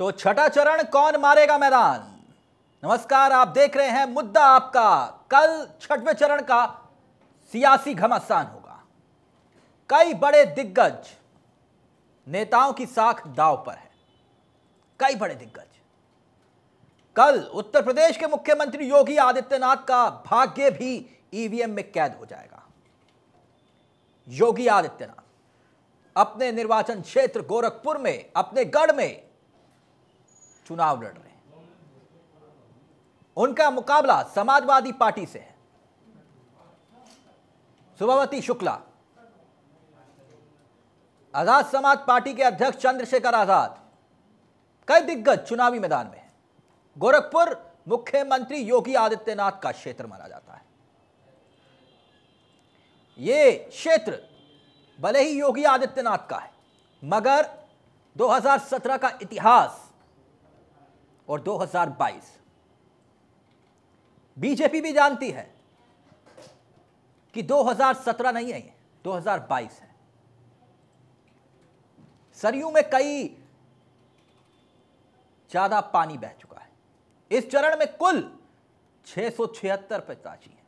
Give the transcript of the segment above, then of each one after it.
तो छठा चरण कौन मारेगा मैदान। नमस्कार, आप देख रहे हैं मुद्दा आपका। कल छठवें चरण का सियासी घमासान होगा। कई बड़े दिग्गज नेताओं की साख दांव पर है। कई बड़े दिग्गज। कल उत्तर प्रदेश के मुख्यमंत्री योगी आदित्यनाथ का भाग्य भी ईवीएम में कैद हो जाएगा। योगी आदित्यनाथ अपने निर्वाचन क्षेत्र गोरखपुर में, अपने गढ़ में चुनाव लड़ रहे हैं। उनका मुकाबला समाजवादी पार्टी से है। शुभवती शुक्ला, आजाद समाज पार्टी के अध्यक्ष चंद्रशेखर आजाद, कई दिग्गज चुनावी मैदान में हैं। गोरखपुर मुख्यमंत्री योगी आदित्यनाथ का क्षेत्र माना जाता है। यह क्षेत्र भले ही योगी आदित्यनाथ का है, मगर 2017 का इतिहास और 2022 बीजेपी भी जानती है कि 2017 नहीं है, 2022 है। सरयू में कई ज्यादा पानी बह चुका है। इस चरण में कुल 676 प्रत्याशी हैं।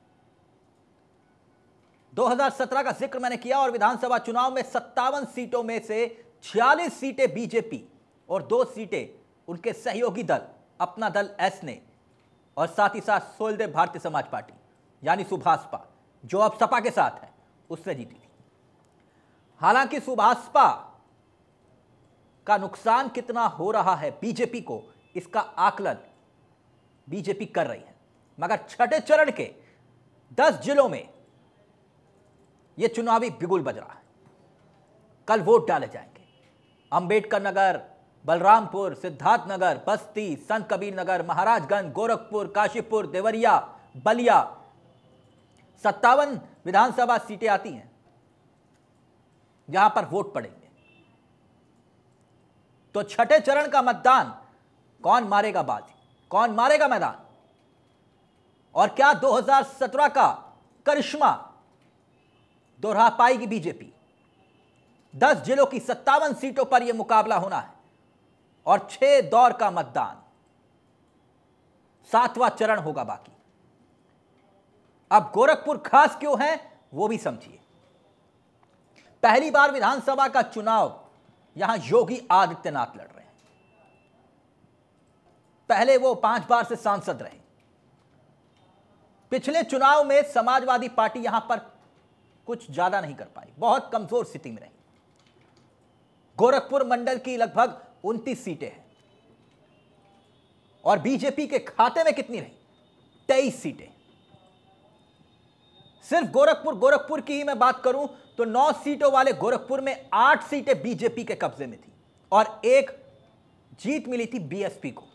2017 का जिक्र मैंने किया और विधानसभा चुनाव में 57 सीटों में से 46 सीटें बीजेपी और 2 सीटें उनके सहयोगी दल अपना दल एस ने, और साथ ही साथ सोलदेव भारतीय समाज पार्टी यानी सुभाषपा, जो अब सपा के साथ है, उसने जीती थी। हालांकि सुभाषपा का नुकसान कितना हो रहा है बीजेपी को, इसका आकलन बीजेपी कर रही है। मगर छठे चरण के 10 जिलों में यह चुनावी बिगुल बज रहा है। कल वोट डाले जाएंगे। अंबेडकर नगर, बलरामपुर, सिद्धार्थनगर, बस्ती, संत कबीर नगर, महाराजगंज, गोरखपुर, काशीपुर, देवरिया, बलिया, 57 विधानसभा सीटें आती हैं जहां पर वोट पड़ेंगे। तो छठे चरण का मतदान कौन मारेगा बाजी, कौन मारेगा मैदान, और क्या 2017 का करिश्मा दोहरा पाएगी बीजेपी। 10 जिलों की 57 सीटों पर यह मुकाबला होना है और 6 दौर का मतदान, 7वां चरण होगा बाकी। अब गोरखपुर खास क्यों है वो भी समझिए। पहली बार विधानसभा का चुनाव यहां योगी आदित्यनाथ लड़ रहे हैं। पहले वो 5 बार से सांसद रहे। पिछले चुनाव में समाजवादी पार्टी यहां पर कुछ ज्यादा नहीं कर पाई, बहुत कमजोर स्थिति में रही। गोरखपुर मंडल की लगभग 29 सीटें हैं और बीजेपी के खाते में कितनी रही? 23 सीटें। सिर्फ गोरखपुर की ही मैं बात करूं तो 9 सीटों वाले गोरखपुर में 8 सीटें बीजेपी के कब्जे में थी और 1 जीत मिली थी बीएसपी को।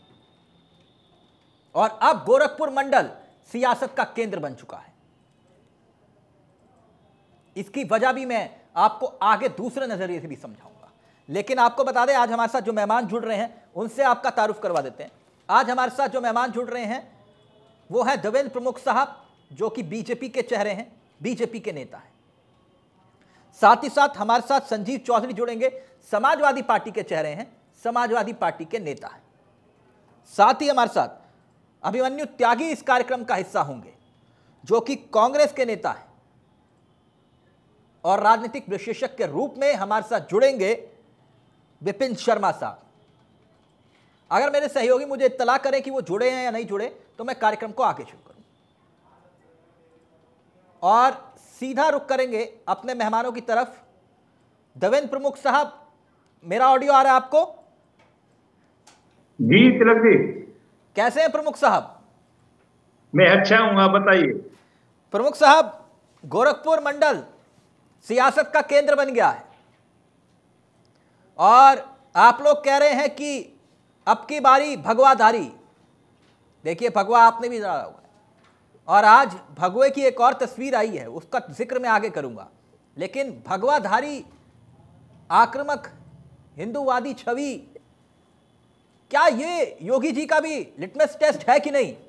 और अब गोरखपुर मंडल सियासत का केंद्र बन चुका है। इसकी वजह भी मैं आपको आगे दूसरे नजरिए से भी समझाऊंगा, लेकिन आपको बता दें आज हमारे साथ जो मेहमान जुड़ रहे हैं उनसे आपका तारुफ करवा देते हैं। आज हमारे साथ जो मेहमान जुड़ रहे हैं वो है देवेंद्र प्रमुख साहब, जो कि बीजेपी के चेहरे हैं, बीजेपी के नेता हैं। साथ ही साथ हमारे साथ संजीव चौधरी जुड़ेंगे, समाजवादी पार्टी के चेहरे हैं, समाजवादी पार्टी के नेता हैं। साथ ही हमारे साथ अभिमन्यु त्यागी इस कार्यक्रम का हिस्सा होंगे, जो कि कांग्रेस के नेता हैं और राजनीतिक विशेषज्ञ के रूप में हमारे साथ जुड़ेंगे विपिन शर्मा साहब। अगर मेरे सहयोगी मुझे इत्तला करें कि वो जुड़े हैं या नहीं जुड़े तो मैं कार्यक्रम को आगे शुरू करूं और सीधा रुख करेंगे अपने मेहमानों की तरफ। देवेंद्र प्रमुख साहब, मेरा ऑडियो आ रहा है आपको? जी तिलक जी, कैसे हैं प्रमुख साहब? मैं अच्छा हूं, आप बताइए। प्रमुख साहब, गोरखपुर मंडल सियासत का केंद्र बन गया है और आप लोग कह रहे हैं कि अब की बारी भगवाधारी। देखिए, भगवा आपने भी डाला हुआ है और आज भगवे की एक और तस्वीर आई है, उसका जिक्र मैं आगे करूंगा। लेकिन भगवाधारी, आक्रामक, हिंदूवादी छवि, क्या ये योगी जी का भी लिटमस टेस्ट है कि नहीं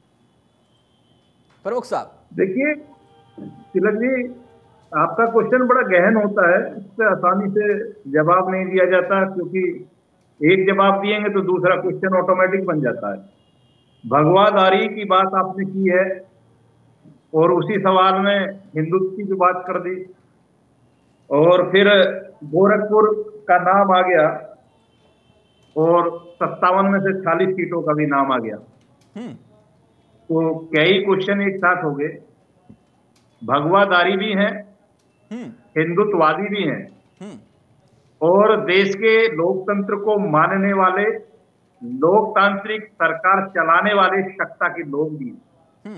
प्रमुख साहब? देखिए तिलक जी, आपका क्वेश्चन बड़ा गहन होता है, इस पे आसानी से जवाब नहीं दिया जाता, क्योंकि एक जवाब दिएंगे तो दूसरा क्वेश्चन ऑटोमेटिक बन जाता है। भगवादारी की बात आपने की है और उसी सवाल में हिंदुत्व की भी बात कर दी, और फिर गोरखपुर का नाम आ गया और 57 में से 40 सीटों का भी नाम आ गया। तो कई क्वेश्चन एक साथ हो गए। भगवादारी भी हैं, हिंदुत्ववादी भी हैं, और देश के लोकतंत्र को मानने वाले, लोकतांत्रिक सरकार चलाने वाले सत्ता के लोग भी हैं।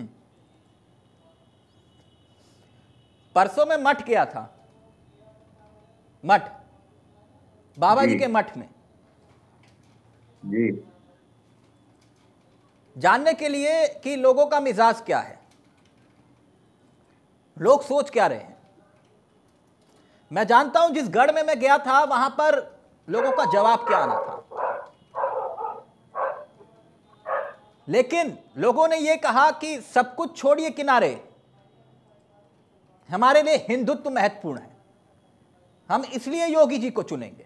परसों में मठ गया था, मठ बाबा जी के मठ में जी, जानने के लिए कि लोगों का मिजाज क्या है, लोग सोच क्या रहे हैं। मैं जानता हूं जिस गढ़ में मैं गया था वहां पर लोगों का जवाब क्या आना था, लेकिन लोगों ने यह कहा कि सब कुछ छोड़िए किनारे, हमारे लिए हिंदुत्व महत्वपूर्ण है, हम इसलिए योगी जी को चुनेंगे।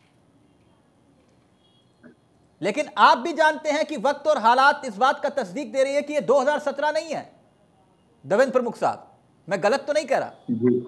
लेकिन आप भी जानते हैं कि वक्त और हालात इस बात का तस्दीक दे रही है कि ये 2017 नहीं है। देवेंद्र प्रमुख साहब, मैं गलत तो नहीं कह रहा? जी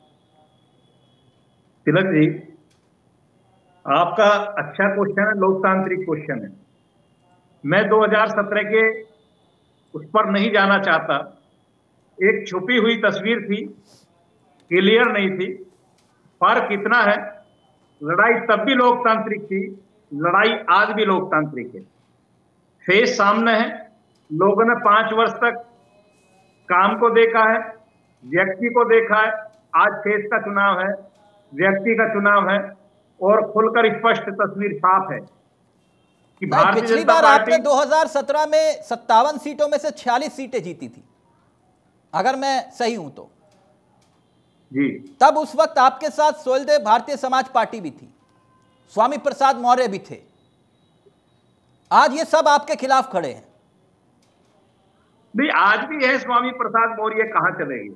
तिलक जी, आपका अच्छा क्वेश्चन है, लोकतांत्रिक क्वेश्चन है। मैं 2017 के उस पर नहीं जाना चाहता। एक छुपी हुई तस्वीर थी, क्लियर नहीं थी। फर्क इतना है, लड़ाई तब भी लोकतांत्रिक थी, लड़ाई आज भी लोकतांत्रिक है। फेस सामने है, लोगों ने 5 वर्ष तक काम को देखा है, व्यक्ति को देखा है। आज फेस का चुनाव है, व्यक्ति का चुनाव है, और खुलकर स्पष्ट तस्वीर साफ है कि भारतीय पिछली जनता बार पार्टी आपने 2017 में 57 सीटों में से 46 सीटें जीती थी, अगर मैं सही हूं तो। जी, तब उस वक्त आपके साथ सोलदेव भारतीय समाज पार्टी भी थी, स्वामी प्रसाद मौर्य भी थे। आज ये सब आपके खिलाफ खड़े हैं। नहीं, आज भी है। स्वामी प्रसाद मौर्य कहां चले गए?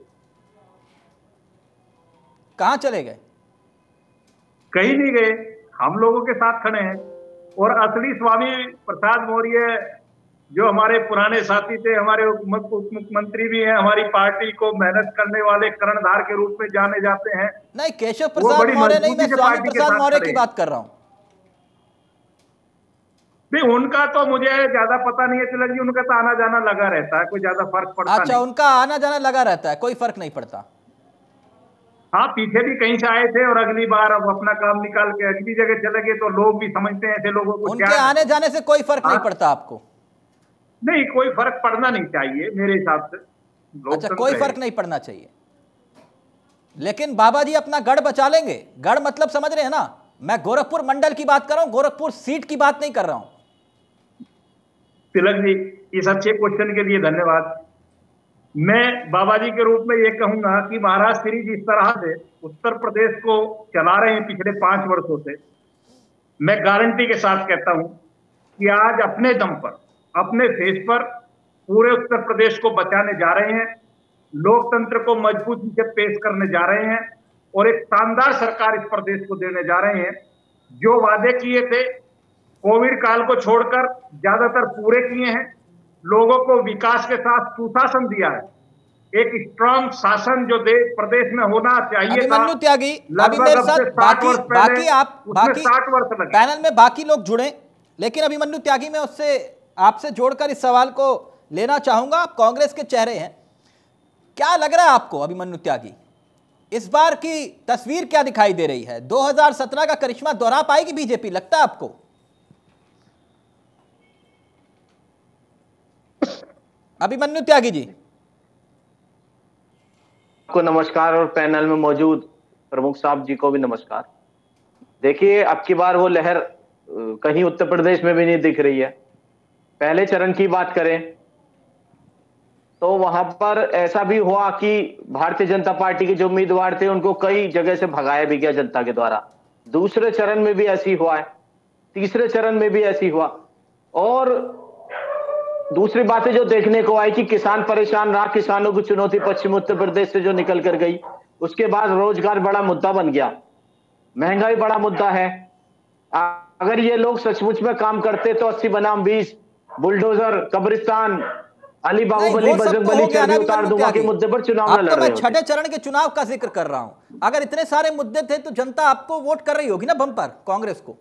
कहां चले गए? कहीं नहीं गए, हम लोगों के साथ खड़े हैं। और असली स्वामी प्रसाद मौर्य जो हमारे पुराने साथी थे, हमारे उप मुख्यमंत्री भी हैं, हमारी पार्टी को मेहनत करने वाले कर्णधार के रूप में जाने जाते हैं। नहीं, केशव प्रसाद मौर्य नहीं, मैं स्वामी प्रसाद मौर्य की बात कर रहा हूं। नहीं, उनका तो मुझे ज्यादा पता नहीं है तिलक जी, उनका तो आना जाना लगा रहता है, कोई ज्यादा फर्क पड़ता नहीं। अच्छा, उनका आना जाना लगा रहता है, कोई फर्क नहीं पड़ता। हाँ, पीछे भी कहीं से आए थे और अगली बार अब अपना काम निकाल के अगली जगह चले गए, तो लोग भी समझते हैं ऐसे लोगों को। उनके आने जाने से कोई फर्क नहीं पड़ता आपको? नहीं, कोई फर्क पड़ना नहीं चाहिए मेरे हिसाब से। अच्छा, कोई फर्क नहीं पड़ना चाहिए, लेकिन बाबा जी अपना गढ़ बचा लेंगे। गढ़ मतलब समझ रहे हैं ना, मैं गोरखपुर मंडल की बात कर रहा हूं, गोरखपुर सीट की बात नहीं कर रहा हूं। तिलक जी, इस अच्छे क्वेश्चन के लिए धन्यवाद। मैं बाबा जी के रूप में ये कहूंगा कि महाराज श्री जिस तरह से उत्तर प्रदेश को चला रहे हैं पिछले 5 वर्षों से, मैं गारंटी के साथ कहता हूं कि आज अपने दम पर, अपने फेस पर पूरे उत्तर प्रदेश को बचाने जा रहे हैं, लोकतंत्र को मजबूती से पेश करने जा रहे हैं, और एक शानदार सरकार इस प्रदेश को देने जा रहे हैं। जो वादे किए थे कोविड काल को छोड़कर ज्यादातर पूरे किए हैं। लोगों को विकास के साथ सुशासन दिया है, एक स्ट्रांग शासन जो देश प्रदेश में होना चाहिए था। अभिमन्यु त्यागी, अभी मेरे साथ बाकी पैनल में बाकी लोग जुड़े, लेकिन अभिमन्यु त्यागी मैं उससे आपसे जोड़कर इस सवाल को लेना चाहूंगा। आप कांग्रेस के चेहरे हैं, क्या लग रहा है आपको अभिमन्यु त्यागी, इस बार की तस्वीर क्या दिखाई दे रही है? 2017 का करिश्मा दोहरा पाएगी बीजेपी, लगता है आपको? अभिमन्यु त्यागी जी को नमस्कार, और पैनल में मौजूद प्रमुख साहब जी को भी नमस्कार। देखिए, अब की बार वो लहर कहीं उत्तर प्रदेश में भी नहीं दिख रही है। पहले चरण की बात करें तो वहां पर ऐसा भी हुआ कि भारतीय जनता पार्टी के जो उम्मीदवार थे उनको कई जगह से भगाया भी गया जनता के द्वारा। दूसरे चरण में भी ऐसी हुआ है, तीसरे चरण में भी ऐसी हुआ। और दूसरी बातें जो देखने को आई कि किसान परेशान रहा, किसानों की चुनौती पश्चिम उत्तर प्रदेश से जो निकल कर गई। उसके बाद रोजगार बड़ा मुद्दा बन गया, महंगाई बड़ा मुद्दा है। अगर ये लोग सचमुच में काम करते तो 80 बनाम 20 बुलडोजर, कब्रिस्तान, अली बाहुबली, बजरंग बली, चर्बी उतार दूंगा के मुद्दे पर चुनाव न लड़ रहे होते। छठे चरण के चुनाव का जिक्र कर रहा हूं। अगर इतने सारे मुद्दे थे तो जनता आपको वोट कर रही होगी ना बम्पर, कांग्रेस को।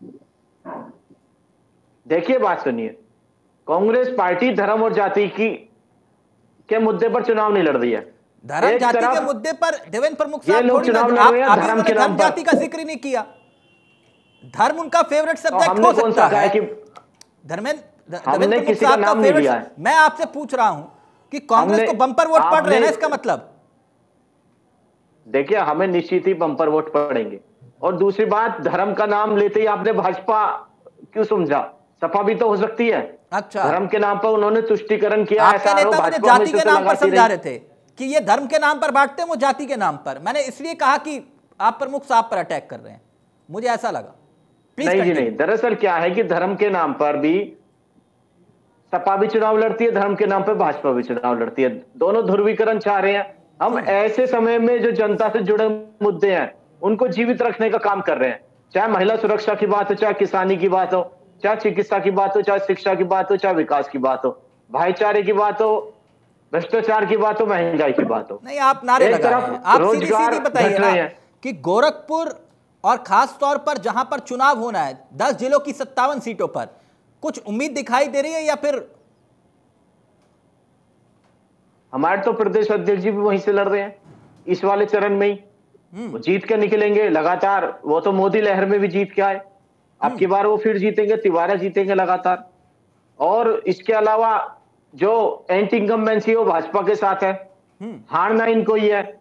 देखिए बात सुनिए, कांग्रेस पार्टी धर्म और जाति के मुद्दे पर चुनाव नहीं लड़ रही है। धर्म जाति के मुद्दे पर देवेंद्र प्रमुख साहब लोग चुनाव लड़ रहे हैं धर्म के नाम पर। जाति का जिक्र नहीं किया। धर्म उनका फेवरेट सब्जेक्ट हो सकता है। धर्मेंद्र किसी का नाम नहीं लिया है। मैं आपसे पूछ रहा हूं कि कांग्रेस को बम्पर वोट पड़ रहे हैं, इसका मतलब? देखिए, हमें निश्चित ही बम्पर वोट पड़ेंगे। और दूसरी बात, धर्म का नाम लेते ही आपने भाजपा क्यों समझा? सपा भी तो हो सकती है। अच्छा, धर्म के नाम पर उन्होंने तुष्टिकरण किया। आपके नेता मुझे जाति के नाम पर समझा रहे थे कि ये धर्म के नाम पर बांटते हैं, वो जाति के नाम पर। मैंने इसलिए कहा कि आप प्रमुख साहब पर अटैक कर रहे हैं, मुझे ऐसा लगा। नहीं जी नहीं, दरअसल क्या है कि धर्म के नाम पर भी सपा भी चुनाव लड़ती है, धर्म के नाम पर भाजपा भी चुनाव लड़ती है। दोनों ध्रुवीकरण चाह रहे हैं। हम ऐसे समय में जो जनता से जुड़े मुद्दे हैं उनको जीवित रखने का काम कर रहे हैं। चाहे महिला सुरक्षा की बात हो, चाहे किसानी की बात हो, चाहे चिकित्सा की बात हो, चाहे शिक्षा की बात हो, चाहे विकास की बात हो, भाईचारे की बात हो, भ्रष्टाचार की बात हो, महंगाई की बात हो। नहीं, आप नारे लगा रहे हैं। आप सीधी बताइए कि गोरखपुर और खास तौर पर जहां पर चुनाव होना है 10 जिलों की 57 सीटों पर कुछ उम्मीद दिखाई दे रही है या फिर? हमारे तो प्रदेश अध्यक्ष जी भी वहीं से लड़ रहे हैं इस वाले चरण में ही। वो जीत के निकलेंगे लगातार। वो तो मोदी लहर में भी जीत के आए, अब की बार वो फिर जीतेंगे, तिवारा जीतेंगे लगातार। और इसके अलावा जो एंटी इनकम्बेंसी वो भाजपा के साथ है, हारना इनको ही है।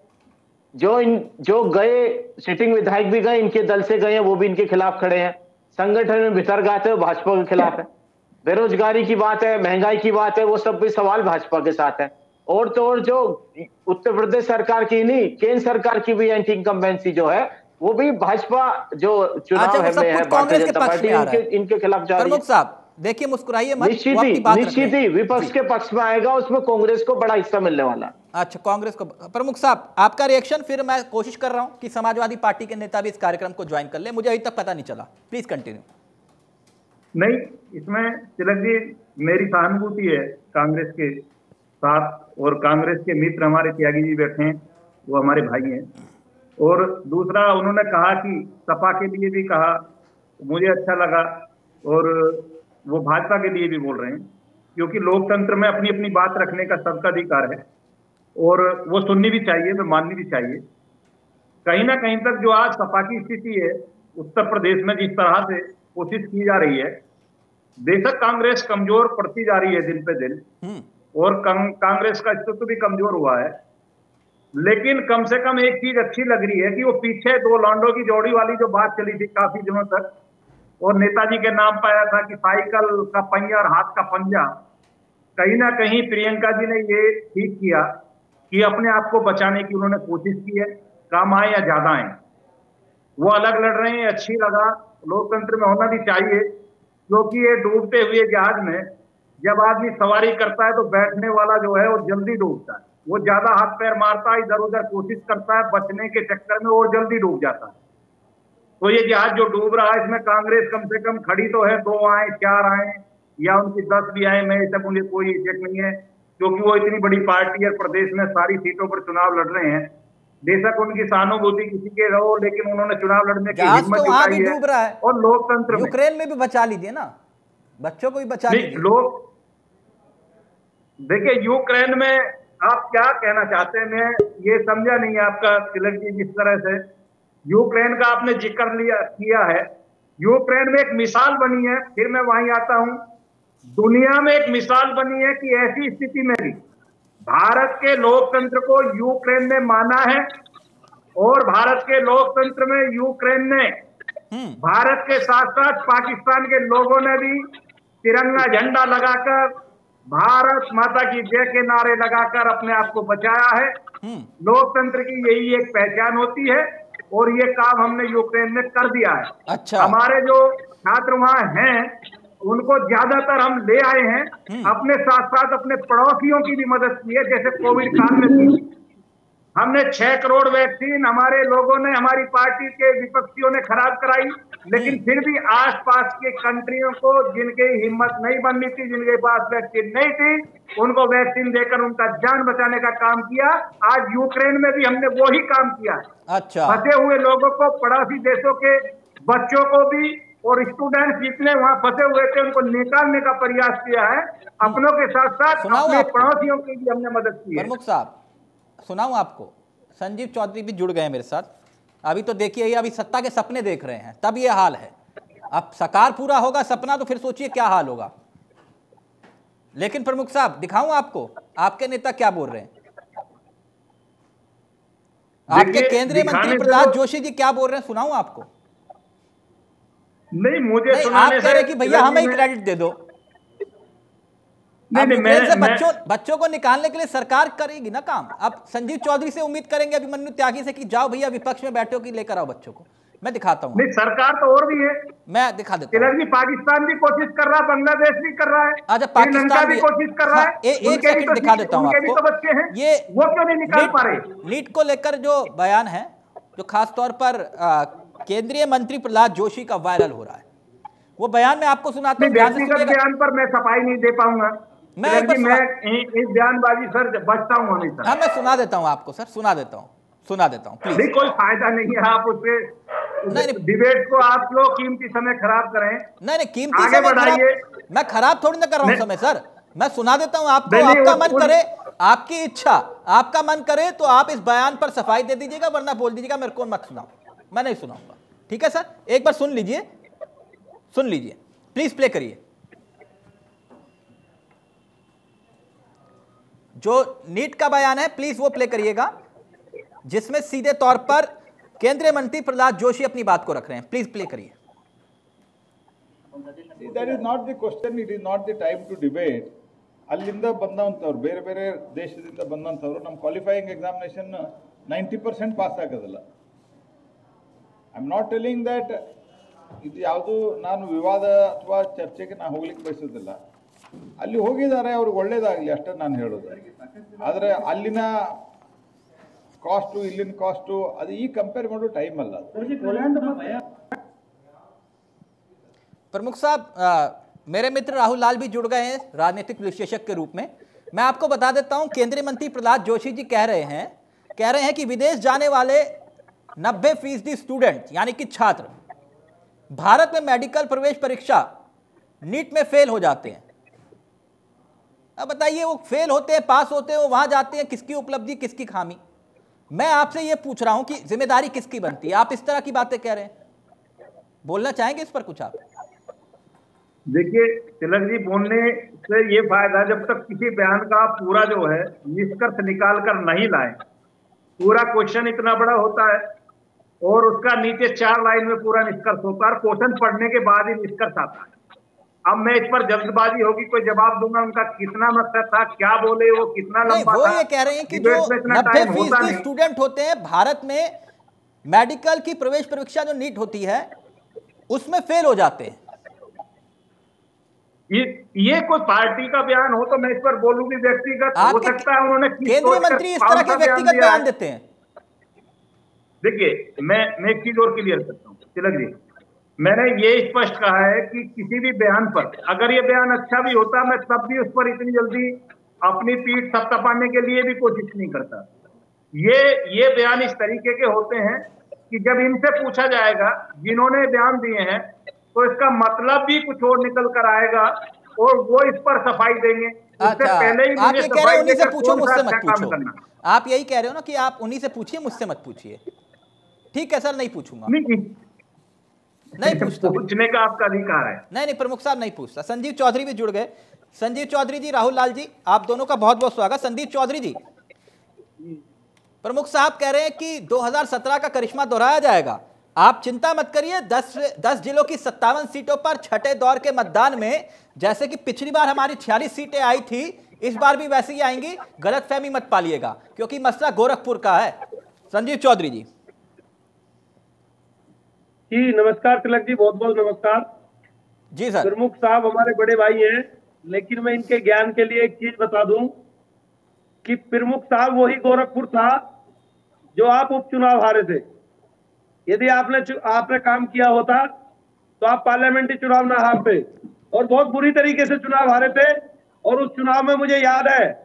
जो गए सिटिंग विधायक भी गए, इनके दल से गए हैं, वो भी इनके खिलाफ खड़े हैं। संगठन में भीतर गाते हैं, भाजपा के खिलाफ है। बेरोजगारी की बात है, महंगाई की बात है, वो सब भी सवाल भाजपा के साथ है। और तो और जो उत्तर प्रदेश सरकार की नहीं, केंद्र सरकार की भी एंटी इनकम्बेंसी जो है वो भी भाजपा जो चुनाव में है, भारतीय जनता पार्टी, इनके खिलाफ जा रही है। प्रमुख साहब देखिए, मुस्कुराइए मत। निश्चित ही विपक्ष के पक्ष में आएगा, उसमें कांग्रेस को बड़ा हिस्सा मिलने वाला है। अच्छा, कांग्रेस को। प्रमुख साहब आपका रिएक्शन, फिर मैं कोशिश कर रहा हूं कि समाजवादी पार्टी के नेता भी इस कार्यक्रम को ज्वाइन कर ले। मुझे अभी तक पता नहीं चला, प्लीज कंटिन्यू। नहीं, इसमें तिलक जी मेरी सहानुभूति है कांग्रेस के साथ, और कांग्रेस के मित्र हमारे त्यागी जी बैठे हैं, वो हमारे भाई हैं। और दूसरा, उन्होंने कहा कि सपा के लिए भी कहा, मुझे अच्छा लगा, और वो भाजपा के लिए भी बोल रहे हैं, क्योंकि लोकतंत्र में अपनी अपनी बात रखने का सबका अधिकार है, और वो सुननी भी चाहिए, वो माननी भी चाहिए। कहीं ना कहीं तक जो आज सपा की स्थिति है उत्तर प्रदेश में, जिस तरह से कोशिश की जा रही है, बेशक कांग्रेस कमजोर पड़ती जा रही है दिन पे दिन, और कांग्रेस का अस्तित्व भी कमजोर हुआ है, लेकिन कम से कम एक चीज अच्छी लग रही है कि वो पीछे दो लॉन्डो की जोड़ी वाली जो बात चली थी काफी दिनों तक, और नेताजी के नाम पर आया था कि साइकिल का पहिया और हाथ का पंजा, कहीं ना कहीं प्रियंका जी ने ये ठीक किया कि अपने आप को बचाने की उन्होंने कोशिश की है। कम आए या ज्यादा आए, वो अलग लड़ रहे हैं, अच्छी लगा। लोकतंत्र में होना भी चाहिए, क्योंकि ये डूबते हुए जहाज में जब आदमी सवारी करता है तो बैठने वाला जो है वो जल्दी डूबता है, वो ज्यादा हाथ पैर मारता है, इधर उधर कोशिश करता है बचने के चक्कर में, और जल्दी डूब जाता है। तो ये जहाज जो डूब रहा है, इसमें कांग्रेस कम से कम खड़ी तो है, 2 आए 4 आए या उनकी 10 भी आए, मैं ऐसा मुझे कोई इज्जत नहीं है, क्योंकि वो इतनी बड़ी पार्टी है, प्रदेश में सारी सीटों पर चुनाव लड़ रहे हैं। बेशक उनकी सहानुभूति किसी के रहो, लेकिन उन्होंने चुनाव लड़ने की हिम्मत जुटाई है, डूब रहा है। और लोकतंत्र में यूक्रेन में भी बचा लीजिए ना, बच्चों को भी बचा लीजिए। लोग देखिए, यूक्रेन में आप क्या कहना चाहते हैं, मैं ये समझा नहीं आपका तिलक जी, जिस तरह से यूक्रेन का आपने जिक्र किया है। यूक्रेन में एक मिसाल बनी है, फिर मैं वहीं आता हूं, दुनिया में एक मिसाल बनी है कि ऐसी स्थिति में भी भारत के लोकतंत्र को यूक्रेन ने माना है, और भारत के लोकतंत्र में यूक्रेन ने भारत के साथ साथ पाकिस्तान के लोगों ने भी तिरंगा झंडा लगाकर, भारत माता की जय के नारे लगाकर अपने आप को बचाया है। लोकतंत्र की यही एक पहचान होती है, और ये काम हमने यूक्रेन में कर दिया है। अच्छा, हमारे जो छात्र वहां हैं उनको ज्यादातर हम ले आए हैं, अपने साथ साथ अपने पड़ोसियों की भी मदद की है, जैसे कोविड काल में की। हमने 6 करोड़ वैक्सीन हमारे लोगों ने, हमारी पार्टी के विपक्षियों ने खराब कराई, लेकिन फिर भी आसपास के कंट्रियों को जिनकी हिम्मत नहीं बननी थी, जिनके पास वैक्सीन नहीं थी, उनको वैक्सीन देकर उनका जान बचाने का काम किया। आज यूक्रेन में भी हमने वही काम किया। अच्छा, फंसे हुए लोगों को, पड़ोसी देशों के बच्चों को भी और स्टूडेंट्स जितने वहां फंसे हुए थे उनको निकालने का प्रयास किया है। अपनों के साथ साथ अपने पड़ोसियों की भी हमने मदद की है। प्रमुख साहब, सुनाऊं आपको, संजीव चौधरी भी जुड़ गए मेरे साथ। अभी तो देखिए, ये अभी सत्ता के सपने देख रहे हैं, तब ये हाल है। अब साकार पूरा होगा सपना तो फिर सोचिए क्या हाल होगा। लेकिन प्रमुख साहब, दिखाऊं आपको आपके नेता क्या बोल रहे हैं। आपके केंद्रीय मंत्री प्रहलाद जोशी जी क्या बोल रहे हैं, सुनाऊं आपको। नहीं, मुझे नहीं, आप कह रहे कि भैया हमें ही क्रेडिट दे दो। बच्चों को निकालने के लिए सरकार करेगी ना काम। अब संजीव चौधरी से उम्मीद करेंगे अभिमन्यु त्यागी से कि जाओ भैया विपक्ष में बैठो कि लेकर आओ बच्चों को। मैं दिखाता हूँ। नहीं, सरकार तो और भी है, मैं दिखा देता हूँ। पाकिस्तान भी कोशिश कर रहा है, बांग्लादेश भी कर रहा है, अच्छा, पाकिस्तान भी कोशिश कर रहा है। एक सेकंड दिखा देता हूँ आपको। तो बच्चे हैं, ये वो क्यों नहीं निकाल पा रहे। नीट को लेकर जो बयान है, जो खासतौर पर केंद्रीय मंत्री प्रहलाद जोशी का वायरल हो रहा है, वो बयान में आपको सुनाता हूं। व्यक्तिगत बयान पर मैं सफाई नहीं दे पाऊंगा। मैं इस बयानबाजी सर बचता हूं हमेशा। हाँ, मैं सुना देता हूं आपको सर, सुना देता हूं प्लीज। नहीं, कोई फायदा नहीं है, आप उससे डिबेट को आप लोग कीमती समय खराब करें। नहीं, कीमती समय खराब मैं खराब थोड़ी ना कर रहा हूं समय सर। मैं सुना देता हूं आपको, आपका मन करे, आपकी इच्छा, आपका मन करे तो आप इस बयान पर सफाई दे दीजिएगा, वरना बोल दीजिएगा मेरे को मत सुनाओ, मैं नहीं सुनाऊंगा। ठीक है सर, एक बार सुन लीजिए, प्लीज प्ले करिए। जो नीट का बयान है प्लीज वो प्ले करिएगा, जिसमें सीधे तौर पर केंद्रीय मंत्री प्रहलाद जोशी अपनी बात को रख रहे हैं। प्लीज प्ले करिए। That is not the question, it is not the time to debate. ಅಲ್ಲಿಂದ ಬಂದಂಥವ್ರು, ಬೇರೆ ಬೇರೆ ದೇಶದಿಂದ ಬಂದಂಥವ್ರು ನಮ್ಮ ಕ್ವಾಲಿಫೈಯಿಂಗ್ ಎಕ್ಸಾಮಿನೇಷನ್ 90% ಪಾಸ್ ಆಗೋದಿಲ್ಲ. I am not telling that ಇದು ಯಾವುದು ನಾನು ವಿವಾದ ಅಥವಾ ಚರ್ಚೆಗೆ ನಾನು ಹೋಗ್ಲಿಕ್ಕೆ ಬಯಸೋದಿಲ್ಲ. ಅಲ್ಲಿ ಹೋಗಿದ್ದಾರೆ, ಅವ್ರಿಗೆ ಒಳ್ಳೇದಾಗಲಿ ಅಷ್ಟೇ ನಾನು ಹೇಳೋದು. ಆದರೆ ಅಲ್ಲಿನ ಕಾಸ್ಟು ಇಲ್ಲಿನ ಕಾಸ್ಟು ಅದು ಈ ಕಂಪೇರ್ ಮಾಡೋ ಟೈಮ್ ಅಲ್ಲ. प्रमुख साहब, मेरे मित्र राहुल लाल भी जुड़ गए हैं राजनीतिक विश्लेषक के रूप में। मैं आपको बता देता हूं, केंद्रीय मंत्री प्रहलाद जोशी जी कह रहे हैं कि विदेश जाने वाले 90% स्टूडेंट यानी कि छात्र भारत में मेडिकल प्रवेश परीक्षा नीट में फेल हो जाते हैं। अब बताइए, वो फेल होते हैं, पास होते हैं, वो वहां जाते हैं, किसकी उपलब्धि, किसकी खामी। मैं आपसे ये पूछ रहा हूं कि जिम्मेदारी किसकी बनती है। आप इस तरह की बातें कह रहे हैं, बोलना चाहेंगे इस पर कुछ आप। देखिए तिलक जी, बोलने से ये फायदा, जब तक किसी बयान का पूरा जो है निष्कर्ष निकाल कर नहीं लाए, पूरा क्वेश्चन इतना बड़ा होता है और उसका नीचे 4 लाइन में पूरा निष्कर्ष होता है, क्वेश्चन पढ़ने के बाद ही निष्कर्ष आता है। अब मैं इस पर जल्दबाजी होगी कोई जवाब दूंगा, उनका कितना मकसद था, क्या बोले, वो कितना लंबा वो था। ये कह रहे हैं कि जो 90% स्टूडेंट होते हैं भारत में मेडिकल की प्रवेश परीक्षा जो नीट होती है उसमें फेल हो जाते हैं। ये कोई पार्टी का बयान हो तो मैं इस पर बोलूंगी, व्यक्तिगत हो सकता है उन्होंने केंद्रीय मंत्री इस तरह के व्यक्तिगत बयान देते हैं। देखिए, मैं एक चीज और क्लियर करता हूँ तिलक जी, मैंने ये स्पष्ट कहा है कि किसी भी बयान पर अगर ये बयान अच्छा भी होता, मैं तब भी उस पर इतनी जल्दी अपनी पीठ थपथपाने के लिए भी कोशिश नहीं करता। ये बयान इस तरीके के होते हैं कि जब इनसे पूछा जाएगा जिन्होंने बयान दिए हैं तो इसका मतलब भी कुछ और निकल कर आएगा और वो इस पर सफाई देंगे। अच्छा, पहले ही आप ये कह रहे हो उन्हीं से पूछो, मुझसे मत पूछो। आप यही कह रहे हो ना कि आप उन्हीं से पूछिए, मुझसे मत पूछिए। ठीक है सर, नहीं पूछूंगा, नहीं पूछता। पूछने का आपका अधिकार है। नहीं प्रमुख साहब, नहीं पूछता। संजीव चौधरी भी जुड़ गए। संजीव चौधरी जी, राहुल लाल जी, आप दोनों का बहुत बहुत स्वागत। संदीप चौधरी जी, प्रमुख साहब कह रहे हैं कि 2017 का करिश्मा दोहराया जाएगा। आप चिंता मत करिए, 10 जिलों की 57 सीटों पर छठे दौर के मतदान में, जैसे कि पिछली बार हमारी 46 सीटें आई थी, इस बार भी वैसे ही आएंगी। गलतफहमी मत पालिएगा, क्योंकि मसला गोरखपुर का है। संजीव चौधरी जी। जी नमस्कार तिलक जी, बहुत बहुत नमस्कार। जी सर। प्रमुख साहब हमारे बड़े भाई हैं, लेकिन मैं इनके ज्ञान के लिए एक चीज बता दूं कि प्रमुख साहब वही गोरखपुर था जो आप उपचुनाव हारे थे। यदि आपने काम किया होता तो आप पार्लियामेंट्री चुनाव ना हारते, और बहुत बुरी तरीके से चुनाव हारे थे। और उस चुनाव में मुझे याद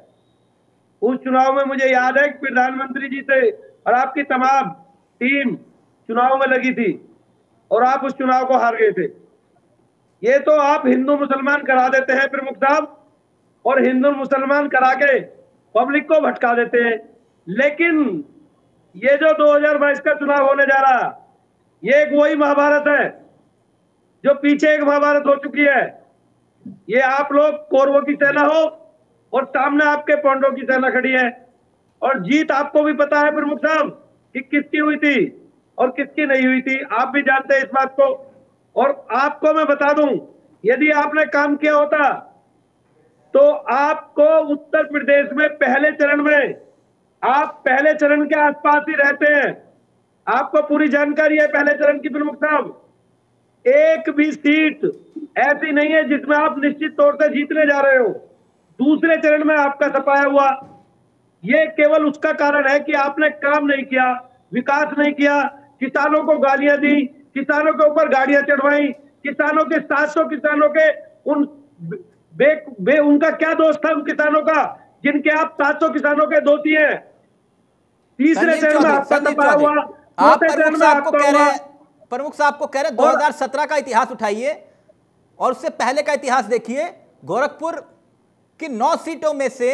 है कि प्रधानमंत्री जी थे और आपकी तमाम टीम चुनाव में लगी थी और आप उस चुनाव को हार गए थे। ये तो आप हिंदू मुसलमान करा देते हैं प्रमुख साहब, और हिंदू मुसलमान करा के पब्लिक को भटका देते हैं। लेकिन ये जो 2022 का चुनाव होने जा रहा, ये एक वही महाभारत है जो पीछे एक महाभारत हो चुकी है। ये आप लोग कौरवों की सेना हो और सामने आपके पांडवों की सेना खड़ी है, और जीत आपको भी पता है प्रमुख साहब कि किसकी हुई थी और किसकी नहीं हुई थी। आप भी जानते हैं इस बात को। और आपको मैं बता दूं, यदि आपने काम किया होता तो आपको उत्तर प्रदेश में पहले चरण में, आप पहले चरण के आसपास ही रहते हैं, आपको पूरी जानकारी है पहले चरण की प्रमुख साहब। एक भी सीट ऐसी नहीं है जिसमें आप निश्चित तौर से जीतने जा रहे हो। दूसरे चरण में आपका सफाया हुआ। ये केवल उसका कारण है कि आपने काम नहीं किया, विकास नहीं किया, किसानों को गालियां दी, किसानों के ऊपर गाड़ियां चढ़वाई, किसानों के 700 किसानों के उनका क्या दोष था उन किसानों का जिनके आप 700 किसानों के दोषी हैं। तीसरे चरण में आपका सफाया हुआ। आप प्रमुख साहब को कह रहे हैं 2017 का इतिहास उठाइए और उससे पहले का इतिहास देखिए। गोरखपुर की 9 सीटों में से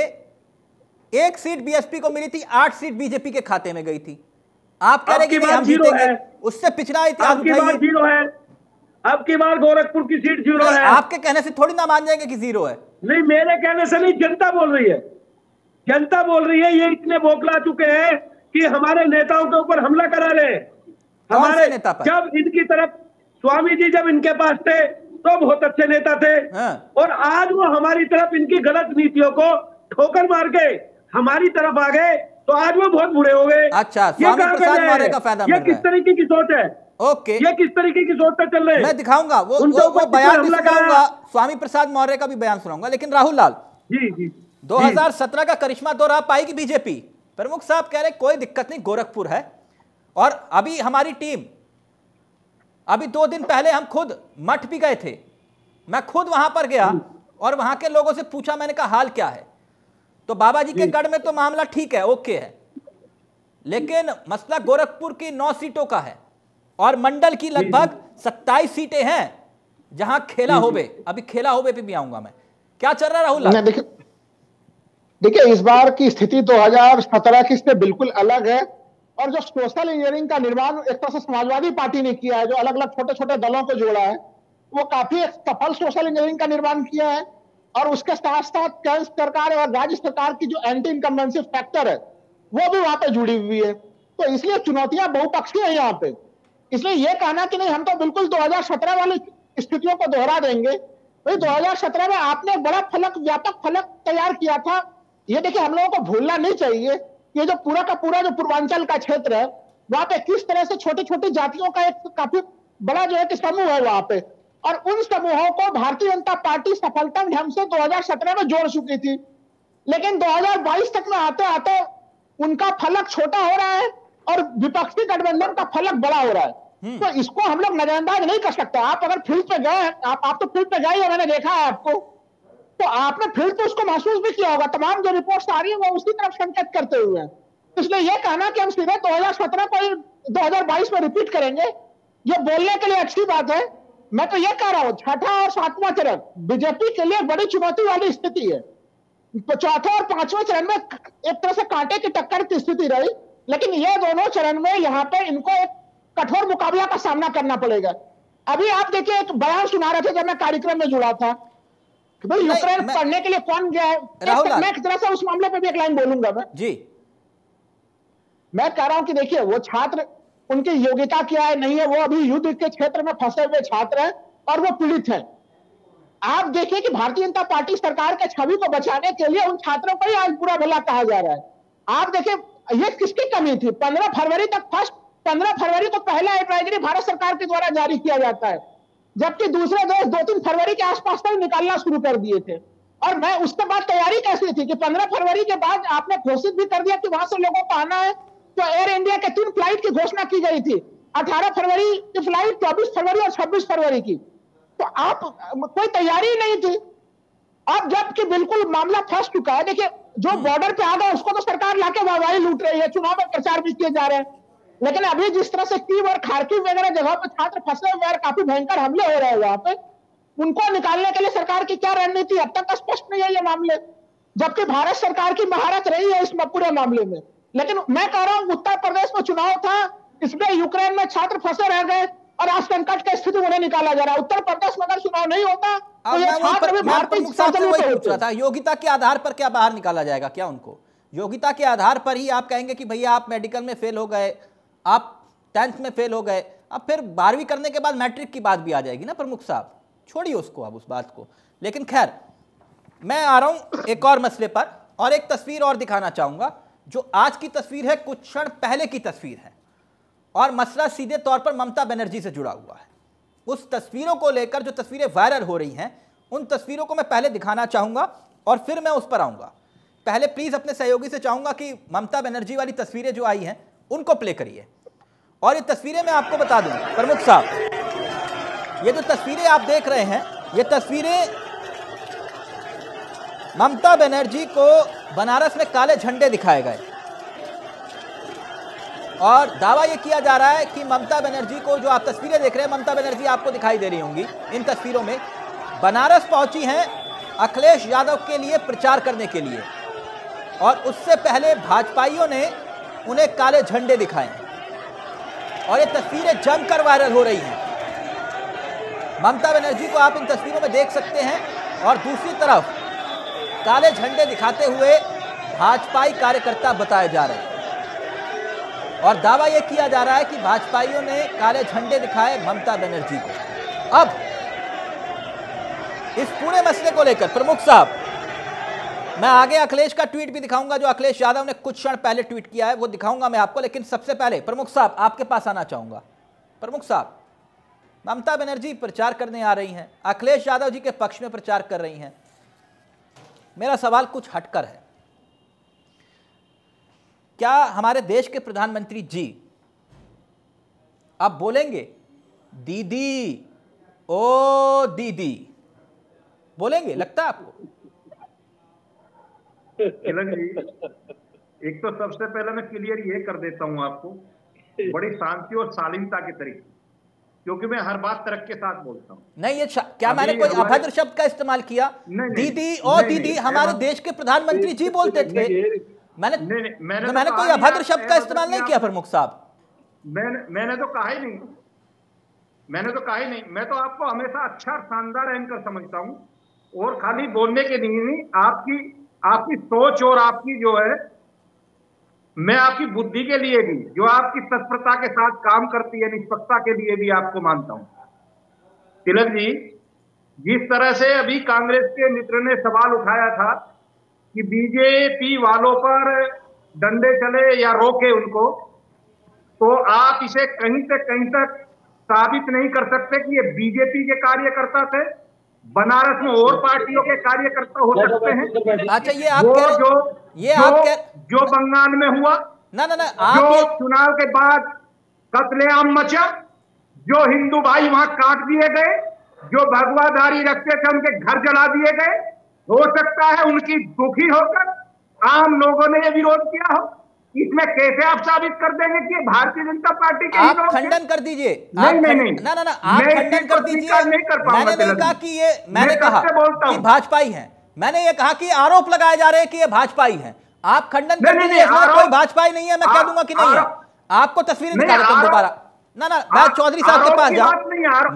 1 सीट बीएसपी को मिली थी, 8 सीट बीजेपी के खाते में गई थी। आप कह रहे हैं कि हम जीतेंगे, उससे पिछड़ा इतिहास उठाइए। जीरो है, अब की बार गोरखपुर की सीट जीरो है। आपके कहने से थोड़ी ना मान जाएंगे कि जीरो है। नहीं, मेरे कहने से नहीं, जनता बोल रही है। जनता बोल रही है। ये इतने बौखला चुके हैं कि हमारे नेताओं के ऊपर हमला करा रहे। हमारे नेता पर जब इनकी तरफ स्वामी जी जब इनके पास थे तो बहुत अच्छे नेता थे, और आज वो हमारी तरफ इनकी गलत नीतियों को ठोकर मार के हमारी तरफ आ गए तो आज वो बहुत बुरे हो गए। अच्छा, स्वामी प्रसाद मौर्य का फायदा मिल रहा है। ये किस तरीके की सोच है? ओके, ये किस तरीके की सोच पे चल रहे हैं? मैं दिखाऊंगा वो बयान भी सुनाऊंगा, स्वामी प्रसाद मौर्य का भी बयान सुनाऊंगा। लेकिन राहुल लाल जी 2017 का करिश्मा दोहरा पाएगी बीजेपी। प्रमुख साहब कह रहे कोई दिक्कत नहीं, गोरखपुर है। और अभी हमारी टीम, अभी 2 दिन पहले हम खुद मठ भी गए थे। मैं खुद वहां पर गया और वहां के लोगों से पूछा, मैंने कहा हाल क्या है। तो बाबा जी के गढ़ में तो मामला ठीक है, ओके है, लेकिन मसला गोरखपुर की 9 सीटों का है और मंडल की लगभग 27 सीटें हैं जहां खेला होबे। अभी खेला होबे पे भी आऊंगा मैं। क्या चल रहा है राहुल? देखिए, इस बार की स्थिति 2017 की से बिल्कुल अलग है। और जो सोशल इंजीनियरिंग का निर्माण एक तरह से समाजवादी पार्टी ने किया है, जो अलग अलग छोटे छोटे दलों को जोड़ा है, वो काफी एक सफल सोशल इंजीनियरिंग का निर्माण किया है। और उसके साथ साथ केंद्र सरकार और राज्य सरकार की जो एंटी इनकम्बेंसी फैक्टर है वो भी वहां पे जुड़ी हुई है। तो इसलिए चुनौतियां बहुपक्षीय है यहाँ पे। इसलिए ये कहना कि नहीं हम तो बिल्कुल 2017 वाली स्थितियों को दोहरा देंगे, भाई 2017 में आपने बड़ा फलक, व्यापक फलक तैयार किया था। ये देखिए, हम लोगों को भूलना नहीं चाहिए, ये जो पूरा का पूरा जो पूर्वांचल का क्षेत्र है वहां पे किस तरह से छोटी छोटी जातियों का एक काफी बड़ा जो है कि समूह है वहां पे, और उन समूहों को भारतीय जनता पार्टी सफलता ढंग से 2017 में जोड़ चुकी थी। लेकिन 2022 तक में आते आते उनका फलक छोटा हो रहा है और विपक्षी गठबंधन का फलक बड़ा हो रहा है। तो इसको हम लोग नजरअंदाज नहीं कर सकते। आप अगर फील्ड पे गए, आप तो फील्ड पे गए हो, मैंने देखा है आपको, तो आपने फील्ड पे उसको महसूस भी किया होगा। तमाम जो रिपोर्ट्स आ रही है वो उसी तरफ संकेत करते हुए हैं। इसलिए यह कहना कि हम सीधे 2017 को 2022 में रिपीट करेंगे, ये बोलने के लिए अच्छी बात है। मैं तो ये कह रहा हूं, छठा और 7वां चरण बीजेपी के लिए बड़ी चुनौती वाली स्थिति है। तो चौथे और 5वें चरण में एक तरह से कांटे की टक्कर की स्थिति रही, लेकिन ये दोनों चरण में यहाँ पे इनको एक कठोर मुकाबला का सामना करना पड़ेगा। अभी आप देखिए, एक बयान सुना रहे थे जब मैं कार्यक्रम में जुड़ा था, भाई यूक्रेन पढ़ने के लिए कौन गया है। मैं एक तरह से उस मामले पे भी एक लाइन बोलूंगा मैं जी। मैं कह रहा हूं कि देखिए, वो छात्र, उनकी योग्यता क्या है नहीं है, वो अभी युद्ध के क्षेत्र में फंसे हुए छात्र हैं और वो पीड़ित हैं। आप देखिए कि भारतीय जनता पार्टी सरकार के छवि को बचाने के लिए उन छात्रों को ही आज बुरा भला कहा जा रहा है। आप देखिए, ये किसकी कमी थी? 15 फरवरी तक, फर्स्ट 15 फरवरी को पहला एडवाइजरी भारत सरकार के द्वारा जारी किया जाता है, जबकि दूसरे देश 2-3 फरवरी के आसपास तक निकालना शुरू कर दिए थे। और मैं उसके बाद तैयारी कैसी थी कि 15 फरवरी के बाद आपने घोषित भी कर दिया कि वहां से लोगों को आना है, तो एयर इंडिया के 3 फ्लाइट की घोषणा की गई थी, 18 फरवरी की फ्लाइट, 24 फरवरी और 26 फरवरी की। तो आप कोई तैयारी नहीं थी। अब जबकि बिल्कुल मामला फंस चुका है, देखिए जो बॉर्डर पे आ गया उसको तो सरकार लाके वाहवाही लूट रही है, चुनाव में प्रचार भी किए जा रहे हैं, लेकिन अभी जिस तरह से कीव और खार्किव वगैरह जगह पे छात्र फंसे हुए हैं, काफी भयंकर हमले हो रहे हैं वहां पे, उनको निकालने के लिए सरकार की क्या रणनीति अब तक स्पष्ट नहीं है ये मामले, जबकि भारत सरकार की महारत रही है इस पूरे मामले में। लेकिन मैं कह रहा हूं उत्तर प्रदेश में चुनाव था, इसमें यूक्रेन में छात्र फंसे रह गए और आज संकट की स्थिति उन्हें निकाला जा रहा है। उत्तर प्रदेश में अगर चुनाव नहीं होता तो ये छात्र भी भारतीय पूछ रहा था, योग्यता के आधार पर क्या बाहर निकाला जाएगा? क्या उनको योग्यता के आधार पर ही आप कहेंगे कि भैया आप मेडिकल में फेल हो गए, आप 10th में फेल हो गए, अब फिर 12वीं करने के बाद मैट्रिक की बात भी आ जाएगी ना प्रमुख साहब, छोड़िए उसको अब उस बात को। लेकिन खैर मैं आ रहा हूं एक और मसले पर, और एक तस्वीर और दिखाना चाहूंगा जो आज की तस्वीर है, कुछ क्षण पहले की तस्वीर है, और मसला सीधे तौर पर ममता बनर्जी से जुड़ा हुआ है। उस तस्वीरों को लेकर जो तस्वीरें वायरल हो रही हैं, उन तस्वीरों को मैं पहले दिखाना चाहूंगा और फिर मैं उस पर आऊंगा। पहले प्लीज अपने सहयोगी से चाहूंगा कि ममता बनर्जी वाली तस्वीरें जो आई हैं उनको प्ले करिए। और ये तस्वीरें मैं आपको बता दूं प्रमुख साहब, ये जो तस्वीरें आप देख रहे हैं, ये तस्वीरें ममता बनर्जी को बनारस में काले झंडे दिखाए गए, और दावा यह किया जा रहा है कि ममता बनर्जी को, जो आप तस्वीरें देख रहे हैं, ममता बनर्जी आपको दिखाई दे रही होंगी इन तस्वीरों में, बनारस पहुंची हैं अखिलेश यादव के लिए प्रचार करने के लिए, और उससे पहले भाजपाइयों ने उन्हें काले झंडे दिखाए, और ये तस्वीरें जमकर वायरल हो रही हैं। ममता बनर्जी को आप इन तस्वीरों में देख सकते हैं, और दूसरी तरफ काले झंडे दिखाते हुए भाजपाई कार्यकर्ता बताए जा रहे हैं, और दावा यह किया जा रहा है कि भाजपाइयों ने काले झंडे दिखाए ममता बनर्जी को। अब इस पूरे मसले को लेकर प्रमुख साहब, मैं आगे अखिलेश का ट्वीट भी दिखाऊंगा, जो अखिलेश यादव ने कुछ क्षण पहले ट्वीट किया है वो दिखाऊंगा मैं आपको, लेकिन सबसे पहले प्रमुख साहब आपके पास आना चाहूंगा। प्रमुख साहब, ममता बनर्जी प्रचार करने आ रही हैं, अखिलेश यादव जी के पक्ष में प्रचार कर रही हैं। मेरा सवाल कुछ हटकर है, क्या हमारे देश के प्रधानमंत्री जी अब बोलेंगे दीदी, ओ दीदी, बोलेंगे? लगता है आपको? तिलक जी, एक तो सबसे पहले मैं क्लियर ये कर देता हूं आपको, बड़ी शांति और शालीनता के तरीके, क्योंकि मैं हर बात तर्क के साथ बोलता हूं। नहीं, ये क्या मैंने कोई अभद्र शब्द का इस्तेमाल किया? दीदी और दीदी हमारे देश के प्रधानमंत्री जी बोलते थे, मैंने कोई अभद्र शब्द का इस्तेमाल नहीं किया प्रमुख साहब। मैंने तो कहा ही नहीं, मैं तो आपको हमेशा अच्छा शानदार एंकर समझता हूं, और खाली बोलने के लिए नहीं, आपकी सोच और आपकी जो है, मैं आपकी बुद्धि के लिए भी, जो आपकी तत्परता के साथ काम करती है, निष्पक्षता के लिए भी आपको मानता हूं। तिलक जी, जिस तरह से अभी कांग्रेस के मित्र ने सवाल उठाया था कि बीजेपी वालों पर डंडे चले या रोके उनको, तो आप इसे कहीं से कहीं तक साबित नहीं कर सकते कि ये बीजेपी के कार्यकर्ता थे, बनारस में और पार्टियों के कार्यकर्ता हो सकते हैं। अच्छा, ये आप जो बंगाल में हुआ, जो चुनाव के बाद कत्लेआम मचा, जो हिंदू भाई वहां काट दिए गए, जो भगवाधारी रखते थे उनके घर जला दिए गए, हो सकता है उनकी दुखी होकर आम लोगों ने ये विरोध किया हो। इसमें कैसे आप साबित कर देंगे कि भारतीय जनता पार्टी के आप खंडन कर दीजिए? नहीं, आप खंडन कर दीजिए। मैंने नहीं कहा कि ये, मैंने कहा कि भाजपाई हैं, मैंने ये कहा कि आरोप लगाए जा रहे हैं कि ये भाजपाई हैं। आप खंडन कर दीजिए, कोई भाजपाई नहीं है, मैं कह दूंगा कि नहीं है। आपको तस्वीरें दिखा देता हूं दोबारा। मैं चौधरी साहब के पास जाऊं,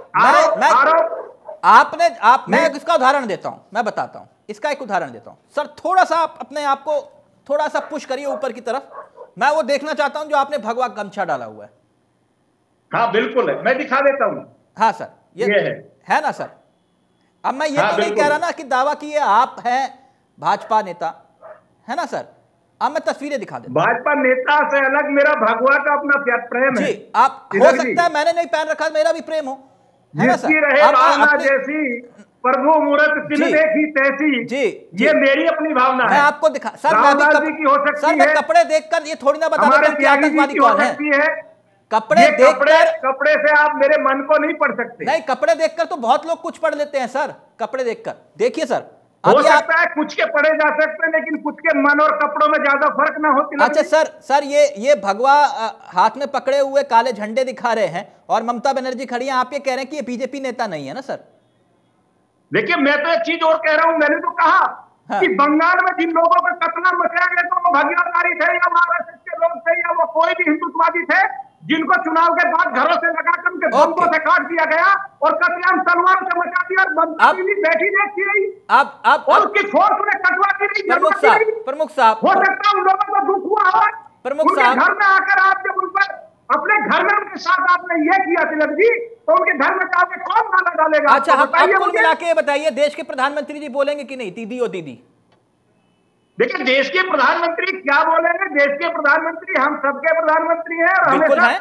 मैं इसका उदाहरण देता हूं, मैं बताता हूं, इसका एक उदाहरण देता हूं। सर थोड़ा सा आप अपने आप को थोड़ा सा पुश करिए ऊपर की तरफ, मैं वो देखना चाहता हूं जो आपने भगवा गमछा डाला हुआ है। हाँ बिल्कुल है, मैं दिखा देता हूं। हाँ सर, ये है ना सर? अब मैं ये तो नहीं कह रहा ना कि दावा की ये आप हैं भाजपा नेता, है ना सर? अब मैं तस्वीरें दिखा देता हूं। भाजपा नेता से अलग मेरा भगवा का अपना प्रेम है जी। आप हो सकता है मैंने नहीं पहन रखा, मेरा भी प्रेम हो, है ना सर? जैसी प्रभु मूरत तिल जी। देखी तैसी, जी, जी। ये मेरी अपनी भावना मैं है। आपको दिखा सर, मैं राहुल भी गांधी की हो सकती सर, मैं है, कपड़े देखकर ये थोड़ी ना बता हमारे देता हूं कि त्यागी जी आतंकवादी की हो कौन है। सकती है। कपड़े ये देखकर कपड़े से आप मेरे मन को नहीं पढ़ सकते। नहीं, कपड़े देखकर तो बहुत लोग कुछ पढ़ लेते हैं सर, कपड़े देखकर। देखिए सर, हो अभी आप सकता है कुछ के पढ़े जा सकते हैं, लेकिन कुछ के मन और कपड़ों में ज्यादा फर्क ना हो। अच्छा सर ये भगवा हाथ में पकड़े हुए काले झंडे दिखा रहे हैं और ममता बनर्जी खड़ी हैं, आप ये कह रहे हैं कि ये बीजेपी नेता नहीं है ना सर? देखिए, मैं तो एक चीज और कह रहा हूं, मैंने तो कहा हाँ। कि बंगाल में जिन लोगों का कत्ल मचाया गया तो वो भगवाधारी थे या आरएसएस के लोग थे या वो कोई भी हिंदुत्ववादी थे, जिनको चुनाव के बाद घरों से लगाकर उनके बंदों से काट दिया गया और कत्लेआम तलवार से मचा दिया और ममता बैठी देखती रही और उसकी फोर्स उन्हें कटवा दी रही। प्रमुख साहब हो सकता है उन लोगों को दुख हुआ हो, प्रमुख उनके साहब घर में आकर आप जब उन पर अपने घर में उनके साथ आपने ये किया तिलक जी, तो उनके घर में जाके कौन माला डालेगा? अच्छा, तो आप कुल मुझे मिला के बताइए, देश के प्रधानमंत्री जी बोलेंगे कि नहीं दीदी ओ दीदी? देखिए, देश के प्रधानमंत्री क्या बोलेंगे? देश के प्रधानमंत्री हम सबके प्रधानमंत्री हैं और बिल्कुल हमेशा है,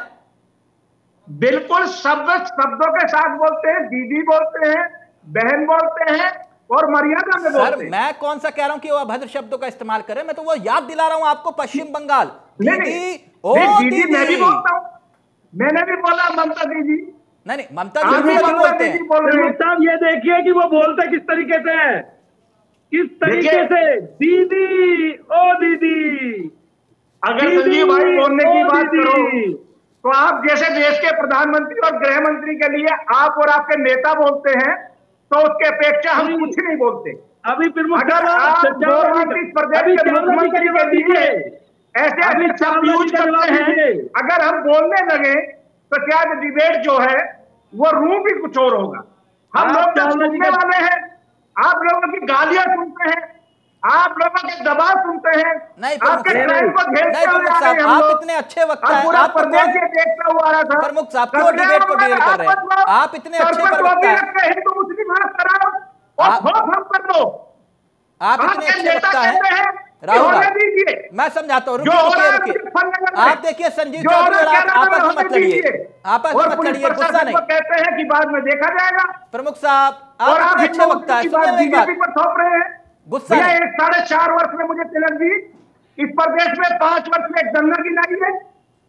बिल्कुल शब्दों के साथ बोलते हैं, दीदी बोलते हैं, बहन बोलते हैं और मर्यादा में बोलते सर हैं। मैं कौन सा कह रहा हूं कि वो अभद्र शब्दों का इस्तेमाल करें, मैं तो वो याद दिला रहा हूं आपको, पश्चिम बंगाल दीदी ओ दीदी मैं भी दीदी। बोलता हूं, मैंने भी बोला ममता दीदी। नहीं ममता आप दीदी भी भी ममता बोलते दीदी हैं। बोल रहे हैं। साहब ये देखिए कि वो बोलते किस तरीके से है, किस तरीके से, दीदी ओ दीदी। अगर संजीव भाई बोलने की बात करो तो आप जैसे देश के प्रधानमंत्री और गृह मंत्री के लिए आप और आपके नेता बोलते हैं, तो उसके अपेक्षा हम कुछ नहीं बोलते। अभी प्रमुख अगर आप गौरवान्वित प्रदेश के मुख्यमंत्री के लिए ऐसे ऐसे शब्द यूज करते हैं, अगर हम बोलने लगे तो क्या डिबेट जो है वो रूप ही कुछ और होगा। हम लोग जब सुनने वाले हैं, आप लोगों की गालियां सुनते हैं, आप लोगों के दबाव सुनते हैं, नहीं आपके क्राइम को नहीं प्रमुख साहब, आप इतने अच्छे वक्ता हैं, पूरा आप तो प्रदेश ये देखता हुआ रहा था। प्रमुख साहब क्यों डिबेट को डील कर रहे हैं? आप इतने अच्छे प्रवक्ता हैं, हिंदू मुस्लिम कराओ और वोट हम कर दो। आप इतने आपके अच्छे नेता वक्ता कहते हैं हैं राहुल होने गांधी, दीजिए। मैं समझाता हूँ, जो हो रहा है रुकिए उसके फल लगन में। आप देखिए संजीव जो चौधरी और हो रहा आप है आपस में होने मत लड़िए, दीजिए। आपस में और मत पुलिस लड़िए, गुस्सा प्रशासन नहीं। को कहते हैं कि बाद में देखा जाएगा। प्रमुख साहब और आप आप इतने अच्छे वक्ता हैं, की सुनिए बात मेरी बात, बीजेपी पर थोप रहे हैं। गुस्सा भैया नहीं। 4.5 वर्ष में मुझे तिलक जी इस प्रदेश में 5 वर्ष में गंगा गिनाई है।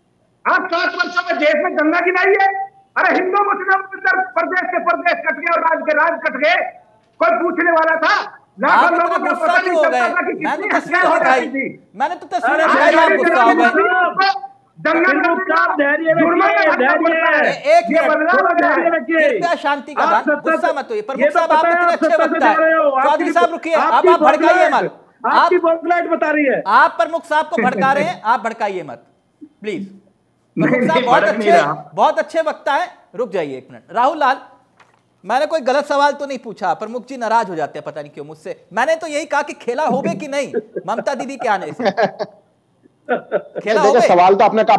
आप 7 वर्षों में देश में गंगा गिनाई है। अरे हिंदू मुस्लिम प्रदेश के प्रदेश कट गए और राज के राज कट गए, कोई पूछने वाला था? आप इतना गुस्सा क्यों हो गए? मैंने तो तस्वीरें दिखाई, मैंने तो तस्वीरें दिखाई, आप गुस्सा हो गए। कृपया शांति का दान, गुस्सा मत होइए। प्रमुख साहब आप इतने अच्छे वक्ता हैं, चौधरी साहब रुकिए, आप भड़काइए मत, आपकी बॉकलाइट बता रही है, आप प्रमुख साहब को भड़का रहे हैं, आप भड़काइए मत प्लीज। प्रमुख साहब बहुत अच्छे वक्ता है, रुक जाइए एक मिनट। राहुल लाल, मैंने कोई गलत सवाल तो नहीं पूछा, प्रमुख जी नाराज हो जाते हैं पता नहीं क्यों मुझसे। मैंने तो यही कहा कि खेला होगे कि नहीं ममता दीदी के आने से, खेला होगे? सवाल तो आपने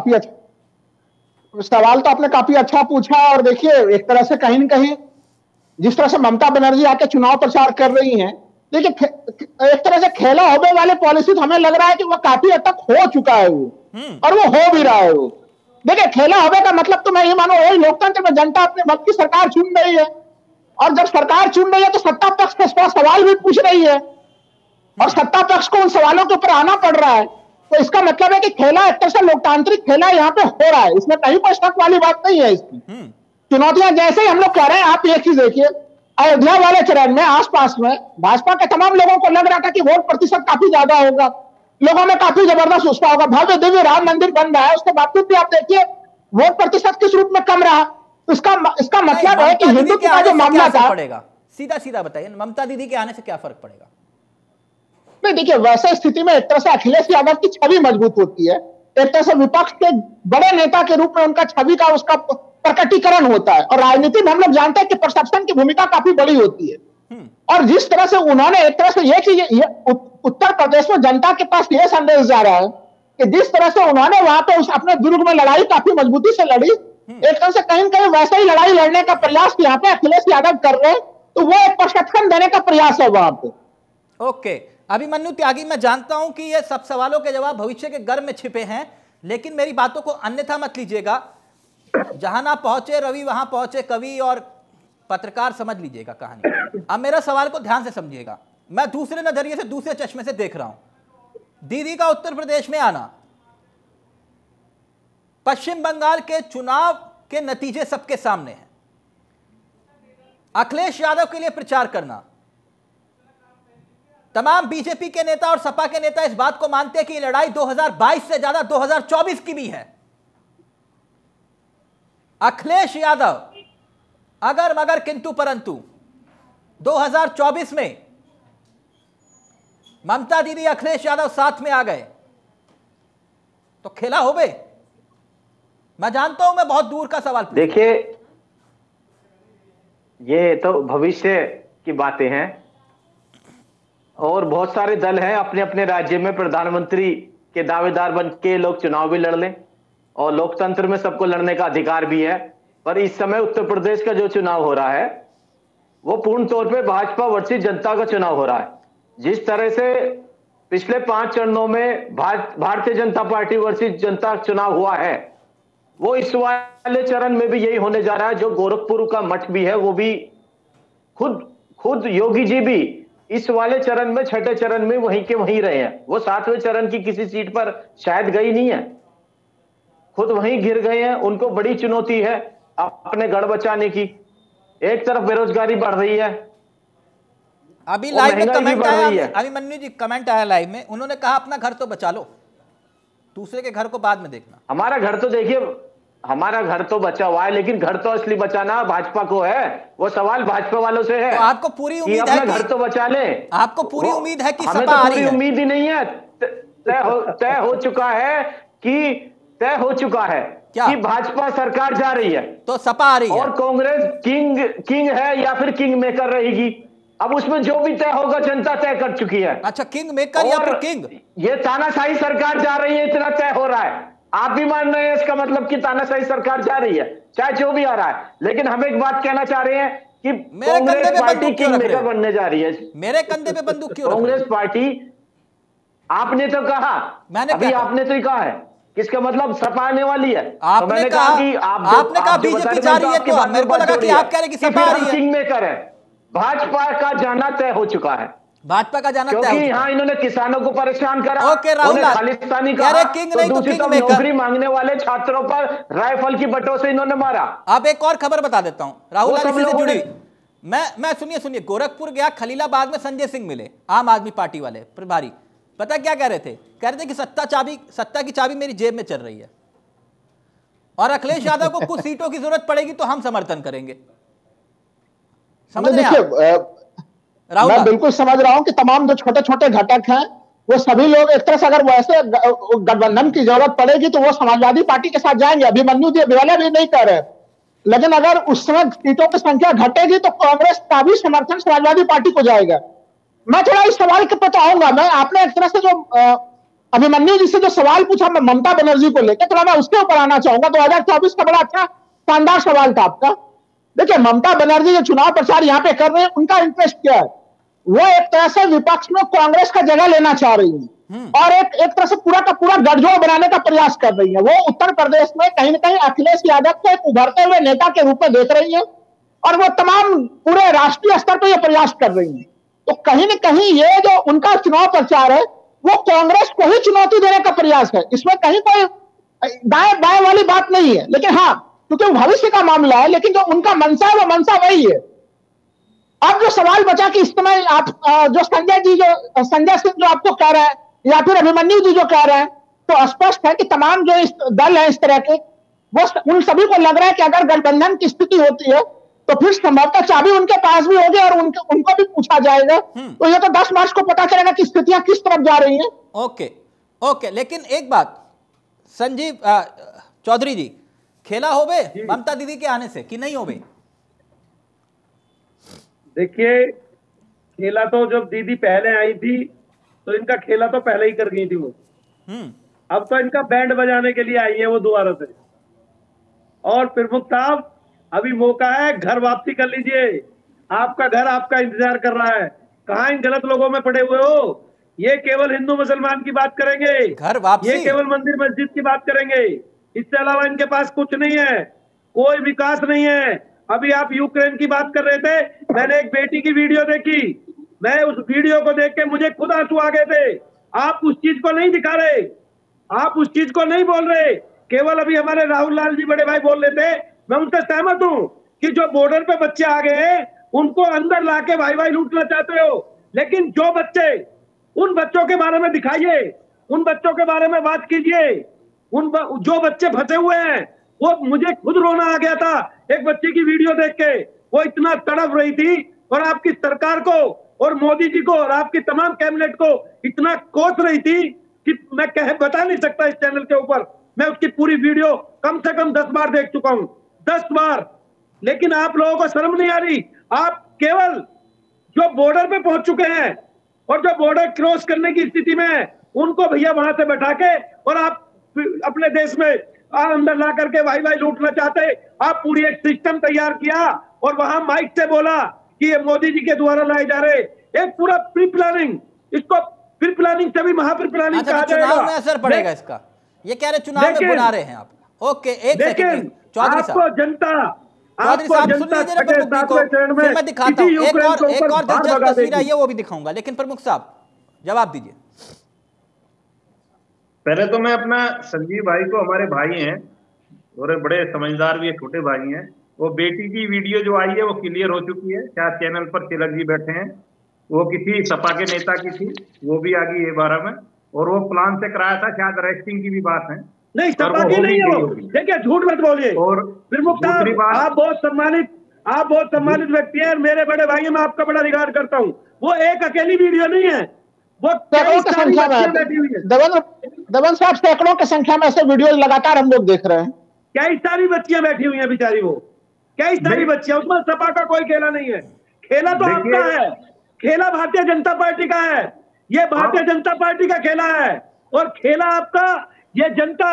काफी अच्छा पूछा। और देखिए एक तरह से कहीं न कहीं जिस तरह से ममता बनर्जी आके चुनाव प्रचार कर रही हैं, देखिए एक तरह से खेला होबे वाले पॉलिसी तो हमें लग रहा है कि वो काफी हद तक हो चुका है वो, और वो हो भी रहा है वो। देखिए खेला होबे का मतलब तो मैं ये मानो वही लोकतंत्र में जनता अपने वक्त की सरकार चुन रही है, और जब सरकार चुन रही है तो सत्ता पक्ष के सवाल भी पूछ रही है, और सत्ता पक्ष को उन सवालों के ऊपर आना पड़ रहा है। तो इसका मतलब है कि खेला एक तरह से लोकतांत्रिक खेला यहाँ पे हो रहा है, इसमें कहीं कोई शक वाली बात नहीं है। इसकी चुनौतियां जैसे ही हम लोग कह रहे हैं, आप एक चीज देखिए, अयोध्या वाले चरण में आसपास में भाजपा के तमाम लोगों को लग रहा था कि वोट प्रतिशत काफी ज्यादा होगा, लोगों में काफी जबरदस्त उत्साह होगा, भव्य दिव्य राम मंदिर बन रहा है, उसके बावजूद भी आप देखिए वोट प्रतिशत किस रूप में कम रहा। इसका मतलब है कि हिंदुत्व का जो मामला था, सीधा सीधा बताइए, ममता दीदी के आने से क्या फर्क पड़ेगा? नहीं देखिए, वैसे स्थिति में एक तरह से अखिलेश यादव की छवि मजबूत होती है, एक तरह से विपक्ष के बड़े नेता के रूप में उनका छवि का उसका प्रकटीकरण होता है, और राजनीति में हम लोग जानते हैं कि परसेप्शन की भूमिका काफी बड़ी होती है। और जिस तरह से उन्होंने एक तरह से ये उत्तर प्रदेश में जनता के पास ये संदेश जा रहा है कि जिस तरह से उन्होंने वहां पे अपने दुर्ग में लड़ाई काफी मजबूती से लड़ी, एक तरह से कहीं कहीं वैसे ही लड़ाई लड़ने का प्रयास यहाँ पे अखिलेश यादव कर रहे हैं, तो वो एक परसेप्शन देने का प्रयास है वहां पे। ओके, अभिमन्यु त्यागी, मैं जानता हूं कि ये सब सवालों के जवाब भविष्य के गर्भ में छिपे हैं, लेकिन मेरी बातों को अन्यथा मत लीजिएगा। जहां ना पहुंचे रवि वहां पहुंचे कवि, और पत्रकार समझ लीजिएगा कहानी। अब मेरा सवाल को ध्यान से समझिएगा, मैं दूसरे नजरिए से, दूसरे चश्मे से देख रहा हूं। दीदी का उत्तर प्रदेश में आना, पश्चिम बंगाल के चुनाव के नतीजे सबके सामने हैं, अखिलेश यादव के लिए प्रचार करना, तमाम बीजेपी के नेता और सपा के नेता इस बात को मानते हैं कि लड़ाई 2022 से ज्यादा 2024 की भी है। अखिलेश यादव अगर मगर किंतु परंतु 2024 में ममता दीदी अखिलेश यादव साथ में आ गए तो खेला हो बे। मैं जानता हूं मैं बहुत दूर का सवाल पूछ। देखिए, ये तो भविष्य की बातें हैं और बहुत सारे दल हैं अपने अपने राज्य में, प्रधानमंत्री के दावेदार बन के लोग चुनाव भी लड़ लें और लोकतंत्र में सबको लड़ने का अधिकार भी है। पर इस समय उत्तर प्रदेश का जो चुनाव हो रहा है वो पूर्ण तौर पे भाजपा वर्सेस जनता का चुनाव हो रहा है। जिस तरह से पिछले 5 चरणों में भारतीय जनता पार्टी वर्सेस जनता चुनाव हुआ है, वो इस वाले चरण में भी यही होने जा रहा है। जो गोरखपुर का मठ भी है वो भी खुद योगी जी भी इस वाले चरण में, छठे चरण में वहीं के वहीं रहे हैं। वो 7वें चरण की किसी सीट पर शायद गई नहीं है, खुद वहीं गिर गए हैं। उनको बड़ी चुनौती है अपने गढ़ बचाने की। एक तरफ बेरोजगारी बढ़ रही है, अभी लाइव में कमेंट आया, अभिमन्यु जी कमेंट आया लाइव में, उन्होंने कहा अपना घर तो बचा लो, दूसरे के घर को बाद में देखना। हमारा घर तो देखिए, हमारा घर तो बचा हुआ है, लेकिन घर तो असली बचाना भाजपा को है। वो सवाल भाजपा वालों से है। तो आपको पूरी उम्मीद है कि घर तो बचा ले, आपको पूरी उम्मीद है कि हमें सपा तो आ रही पूरी है। उम्मीद ही नहीं है। तय हो चुका है क्या? कि भाजपा सरकार जा रही है तो सपा आ रही है और कांग्रेस किंग है या फिर किंग मेकर रहेगी। अब उसमें जो भी तय होगा जनता तय कर चुकी है। अच्छा, किंग मेकर या फिर किंग? ये तानाशाही सरकार जा रही है, इतना तय हो रहा है। आप भी मान रहे हैं इसका मतलब कि तानाशाही सरकार जा रही है, चाहे जो भी आ रहा है। लेकिन हम एक बात कहना चाह रहे हैं कि मेरे कंधे पे बंदूक क्यों रख रहे हो? बनने जा रही है। मेरे कंधे पे बंदूक क्यों? कांग्रेस पार्टी, आपने तो कहा, मैंने अभी आपने तो ही कहा है, किसका मतलब सपा आने वाली है। आपने तो मैंने कहा कि आपने कहा बीजेपी जा रही है, तो मेरे को लगा कि आप कह रहे कि सपा आ रही है। किंग मेकर है, भाजपा का जाना तय हो चुका है। भाजपा का जाना तय हो चुका है, क्योंकि यहाँ इन्होंने किसानों को परेशान करा, ओके राहुल, खालिस्तानी कहा, किंग नहीं तो किंग मेकर। नौकरी मांगने वाले छात्रों पर राइफल की बटों से इन्होंने मारा। अब एक और खबर बता देता हूं राहुल, इसी से जुड़ी। मैं सुनिए, गोरखपुर गया, खलीलाबाद में संजय सिंह मिले, आम आदमी पार्टी वाले प्रभारी। पता क्या कह रहे थे? कह रहे थे कि सत्ता की चाबी मेरी जेब में चल रही है और अखिलेश यादव को कुछ सीटों की जरूरत पड़ेगी तो हम समर्थन करेंगे। समझ रहे हैं राहुल? मैं बिल्कुल समझ रहा हूं कि तमाम जो छोटे छोटे घटक हैं वो सभी लोग एक तरह से, अगर वैसे गठबंधन की जरूरत पड़ेगी तो वो समाजवादी पार्टी के साथ जाएंगे। अभिमन्यु जी वाले भी नहीं कह रहे, लेकिन अगर उस समय सीटों की संख्या घटेगी तो कांग्रेस का भी समर्थन समाजवादी पार्टी को जाएगा। मैं थोड़ा इस सवाल के पे आऊंगा। मैं आपने एक तरह से जो अभिमन्यु जी से जो सवाल पूछा मैं ममता बनर्जी को लेकर, थोड़ा मैं उसके ऊपर आना चाहूंगा। 2024 का बड़ा अच्छा शानदार सवाल था आपका। देखिए, ममता बनर्जी जो चुनाव प्रचार यहाँ पे कर रहे हैं, उनका इंटरेस्ट क्या है? वो एक तरह से विपक्ष में कांग्रेस का जगह लेना चाह रही है और एक तरह से पूरा का पूरा गठजोड़ बनाने का प्रयास कर रही है। वो उत्तर प्रदेश में कहीं ना कहीं अखिलेश यादव को एक उभरते हुए नेता के रूप में देख रही है और वो तमाम पूरे राष्ट्रीय स्तर पर यह प्रयास कर रही है। तो कहीं ना कहीं ये जो उनका चुनाव प्रचार है वो कांग्रेस को ही चुनौती देने का प्रयास है। इसमें कहीं कोई दाएं बाएं वाली बात नहीं है। लेकिन हाँ, क्योंकि भविष्य का मामला है, लेकिन जो उनका मंशा है वो मंशा वही है। अब जो सवाल बचा कि इस समय आप जो संजय सिंह जो आपको कह रहे हैं या फिर अभिमन्यु जी जो कह रहे हैं, तो स्पष्ट है कि तमाम जो दल है इस तरह के, वो उन सभी को लग रहा है कि अगर गठबंधन की स्थिति होती है तो फिर संभवतः चाबी उनके पास भी होगी और उनको भी पूछा जाएगा। तो ये तो 10 मार्च को पता चलेगा कि स्थितियां किस तरफ जा रही हैं। ओके, लेकिन एक बात संजीव चौधरी जी, खेला हो बे ममता दीदी के आने से कि नहीं हो बे? देखिए, खेला तो जब दीदी पहले आई थी तो इनका खेला तो पहले ही कर गई थी वो। अब तो इनका बैंड बजाने के लिए आई है वो दोबारा से। और प्रमुख साहब, अभी मौका है, घर वापसी कर लीजिए। आपका घर आपका इंतजार कर रहा है। कहां इन गलत लोगों में पड़े हुए हो? ये केवल हिंदू मुसलमान की बात करेंगे, घर वापसी, ये केवल मंदिर मस्जिद की बात करेंगे। इससे अलावा इनके पास कुछ नहीं है, कोई विकास नहीं है। अभी आप यूक्रेन की बात कर रहे थे, मैंने एक बेटी की वीडियो देखी, मैं उस वीडियो को देख के मुझे खुद आंसू आ गए थे। आप उस चीज को नहीं दिखा रहे, आप उस चीज को नहीं बोल रहे। केवल अभी हमारे राहुल लाल जी बड़े भाई बोल रहे थे, मैं उनसे सहमत हूं कि जो बॉर्डर पे बच्चे आ गए हैं उनको अंदर लाके भाई भाई लूटना चाहते हो, लेकिन जो बच्चे, उन बच्चों के बारे में दिखाइए, उन बच्चों के बारे में बात कीजिए। जो बच्चे फंसे हुए हैं, वो मुझे खुद रोना आ गया था एक बच्चे की वीडियो देख के। वो इतना तड़प रही थी और आपकी सरकार को और मोदी जी को और आपकी तमाम कैबिनेट को इतना कोस रही थी कि मैं बता नहीं सकता इस चैनल के ऊपर। मैं उसकी पूरी वीडियो कम से कम 10 बार देख चुका हूं, 10 बार। लेकिन आप लोगों को शर्म नहीं आ रही। आप केवल जो बॉर्डर पे पहुंच चुके हैं और जो बॉर्डर क्रॉस करने की स्थिति में है, उनको भैया वहां से बैठा के और आप अपने देश में अंदर ला करके भाई भाई लूटना चाहते। आप पूरी एक सिस्टम तैयार किया और वहां माइक से बोला कि ये मोदी जी के द्वारा लाए जा रहे, एक पूरा प्री प्लानिंग, इसको प्री प्लानिंग से भी महा प्री प्लानिंग कहा जाएगा। चुनाव में असर पड़ेगा इसका, ये कह रहे चुनाव में बुला रहे हैं आप। ओके, एक सेकंड चौधरी साहब, आपको जनता, चौधरी साहब सुन लीजिए ना प्रमुख जी को, फिर मैं दिखाता हूं एक और दिलचस्प तस्वीर है, ये वो भी दिखाऊंगा। लेकिन प्रमुख साहब जवाब दीजिए। पहले तो मैं अपना संजीव भाई को, हमारे भाई हैं और बड़े समझदार भी है, छोटे भाई हैं। वो बेटी की वीडियो जो आई है वो क्लियर हो चुकी है, शायद चैनल पर तिलक जी बैठे हैं, वो किसी सपा के नेता की थी, वो भी आ गई A12 में, और वो प्लान से कराया था, शायद अरेस्टिंग की भी बात है। नहीं, सपा की नहीं हो, देखिए झूठ मत बोलिए। और प्रमुख साहब, आप बहुत सम्मानित व्यक्ति हैं, मेरे बड़े भाई, मैं आपका बड़ा रिगार्ड करता हूँ। वो एक अकेली वीडियो नहीं है, वो सैकड़ों की संख्या में बैठी हुई है। देवेंद्र साहब, सैकड़ों की संख्या में ऐसे वीडियो लगातार हम लोग देख रहे हैं। कई सारी बच्चियां बैठी हुई हैं बेचारी, वो कई सारी बच्चियां, उसमें सपा का कोई खेला नहीं है। खेला तो आपका है, खेला भारतीय जनता पार्टी का है, ये भारतीय जनता पार्टी का खेला है। और खेला आपका, ये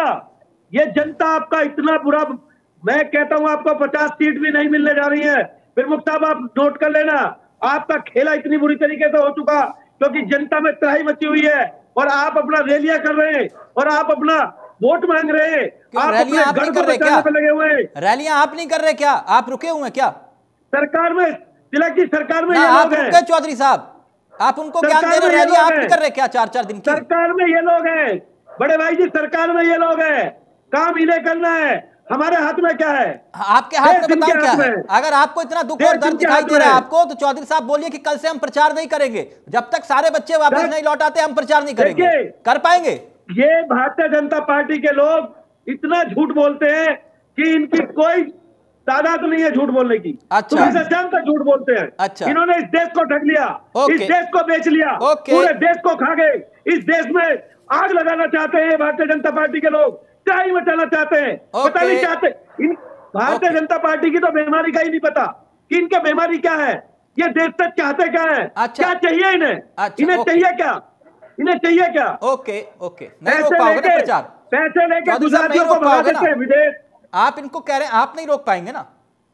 जनता आपका इतना बुरा, मैं कहता हूं आपको 50 सीट भी नहीं मिलने जा रही है। प्रमुख साहब आप नोट कर लेना, आपका खेला इतनी बुरी तरीके से हो चुका क्योंकि जनता में त्राही मची हुई है और आप अपना रैलियां कर रहे हैं और आप अपना वोट मांग रहे हैं। आप रैलियां आप नहीं कर रहे क्या? लगे हुए हैं। रैलियां आप नहीं कर रहे क्या? आप रुके हुए हैं क्या? सरकार में, तिलक जी सरकार में आप रुके चौधरी साहब, आप उनको ज्ञान दे रहे, रैलियां आप नहीं कर रहे क्या 4-4 दिन की? सरकार में ये लोग हैं बड़े भाई जी, सरकार में ये लोग हैं, काम इन्हें करना है, हमारे हाथ में क्या है? आपके हाथ में बताओ क्या है? अगर आपको इतना दुख और दर्द दिखाई दे रहा है आपको, तो चौधरी साहब बोलिए कि कल से हम प्रचार नहीं करेंगे, जब तक सारे बच्चे वापस नहीं लौट आते हम प्रचार नहीं करेंगे। कर पाएंगे? ये भारतीय जनता पार्टी के लोग इतना झूठ बोलते हैं कि इनकी कोई तादाद नहीं है झूठ बोलने की। अच्छा, शाम तक झूठ बोलते हैं। अच्छा, इन्होंने इस देश को ठग लिया, इस देश को बेच लिया, पूरे देश को खा गए। इस देश में आग लगाना चाहते हैं भारतीय जनता पार्टी के लोग, त्राही मचाना चाहते हैं, पता नहीं चाहते। इन भारतीय जनता पार्टी की तो बीमारी का ही नहीं पता कि इनके बीमारी क्या है, ये देश तक चाहते क्या है, क्या चाहिए इन्हें, इन्हें चाहिए क्या, इन्हें चाहिए क्या? ओके, नहीं रोक पाओगे ना प्रचार, पैसे लेके गुजरातियों को भगा देते हैं विदेश। आप इनको कह रहे हैं आप नहीं रोक पाएंगे ना?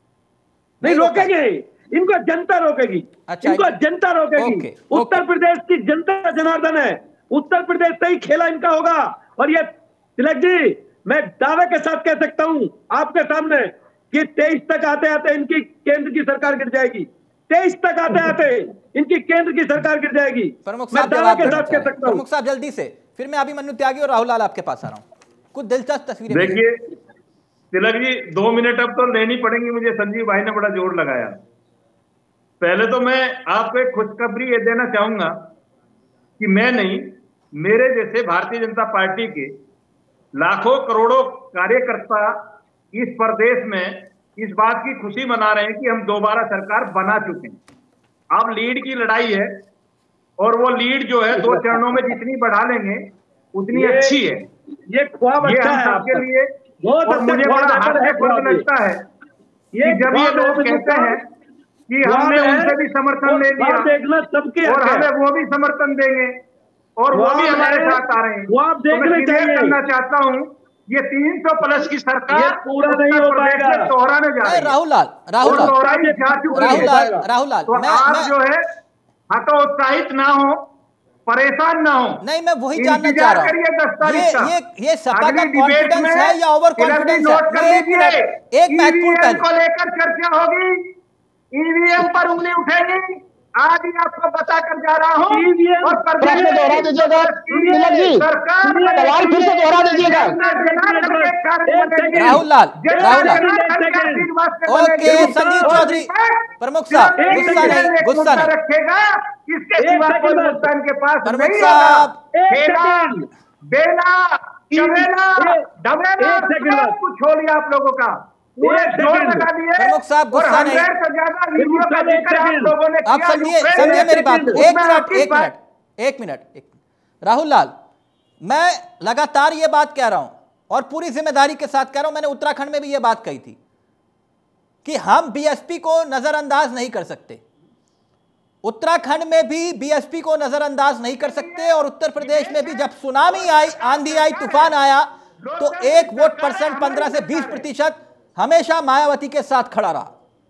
नहीं रोकेंगे, इनको जनता रोकेगी। अच्छा, इनको जनता रोकेगी। उत्तर प्रदेश की जनता जनार्दन है, उत्तर प्रदेश से ही खेला इनका होगा। और ये तिलक जी, मैं दावे के साथ कह सकता हूं आपके सामने कि 23 तक आते आते इनकी केंद्र की सरकार गिर जाएगी। 23 तक आते आते इनकी केंद्र की सरकार गिर जाएगी। मैं दावे के साथ कह सकता हूं। प्रमुख साहब जल्दी से, फिर मैं अभिमन्यु त्यागी और राहुल लाल आपके पास आ रहा हूं। कुछ दिलचस्प तस्वीरें देखिए तिलक जी, 2 मिनट अब तो लेनी पड़ेंगी मुझे, संजीव भाई ने बड़ा जोर लगाया। पहले तो मैं आपको एक खुशखबरी ये देना चाहूंगा कि मैं नहीं, मेरे जैसे भारतीय जनता पार्टी के लाखों करोड़ों कार्यकर्ता इस प्रदेश में इस बात की खुशी मना रहे हैं कि हम दोबारा सरकार बना चुके हैं। अब लीड की लड़ाई है और वो लीड जो है 2 चरणों में जितनी बढ़ा लेंगे उतनी अच्छी है। ये ख्वाब अच्छा है आपके लिए, और मुझे बड़ा हास्यास्पद लगता है कि जब ये लोग कहते हैं कि हमने उनसे भी समर्थन ले लिया और हमें वो भी समर्थन देंगे और वो भी हमारे साथ आ रहे हैं। वो आप देखना चाहिए। करना चाहता हूँ, ये 300 प्लस की सरकार पूरा नहीं हो पाएगा, दोहराने जा रही है। राहुल लाल जो है हतोत्साहित ना हो, परेशान ना हो। नहीं, मैं वही जानना चाह रहा हूँ, ये सपा का कॉन्फिडेंस है या ओवर कॉन्फिडेंस है? एक महत्वपूर्ण पहलू को लेकर चर्चा होगी, ईवीएम पर उंगली उठेगी, आज ही आपको बताकर जा रहा हूँ। और प्रश्न दोहरा दीजिएगा तिलक जी, सवाल फिर से दोहरा दीजिएगा। राहुल लाल, ओके, संजीव चौधरी, प्रमुख साहब, गुस्सा नहीं रखेगा, इसके सिवा कोई मुद्दा इनके पास प्रमुख नहीं साहब, होगा। बेला, चवेला, ढबेला सब कुछ हो लिया आप लोगों का, पूरे जोर लगा दिए। प्रमुख साहब, गुस्सा नहीं। से ज्यादा वीडियो का जिक्र आप लोगों ने आप समझिए मेरी बात को। एक मिनट। राहुल लाल, मैं लगातार ये बात कह रहा हूं और पूरी जिम्मेदारी के साथ कह रहा हूं, मैंने उत्तराखंड में भी ये बात कही थी कि हम बीएसपी को नजरअंदाज नहीं कर सकते। उत्तराखंड में भी बीएसपी को नजरअंदाज नहीं कर सकते, और उत्तर प्रदेश में भी जब सुनामी आई, आंधी आई, तूफान आया, तो 1 वोट परसेंट 15 से 20% हमेशा मायावती के साथ खड़ा रहा।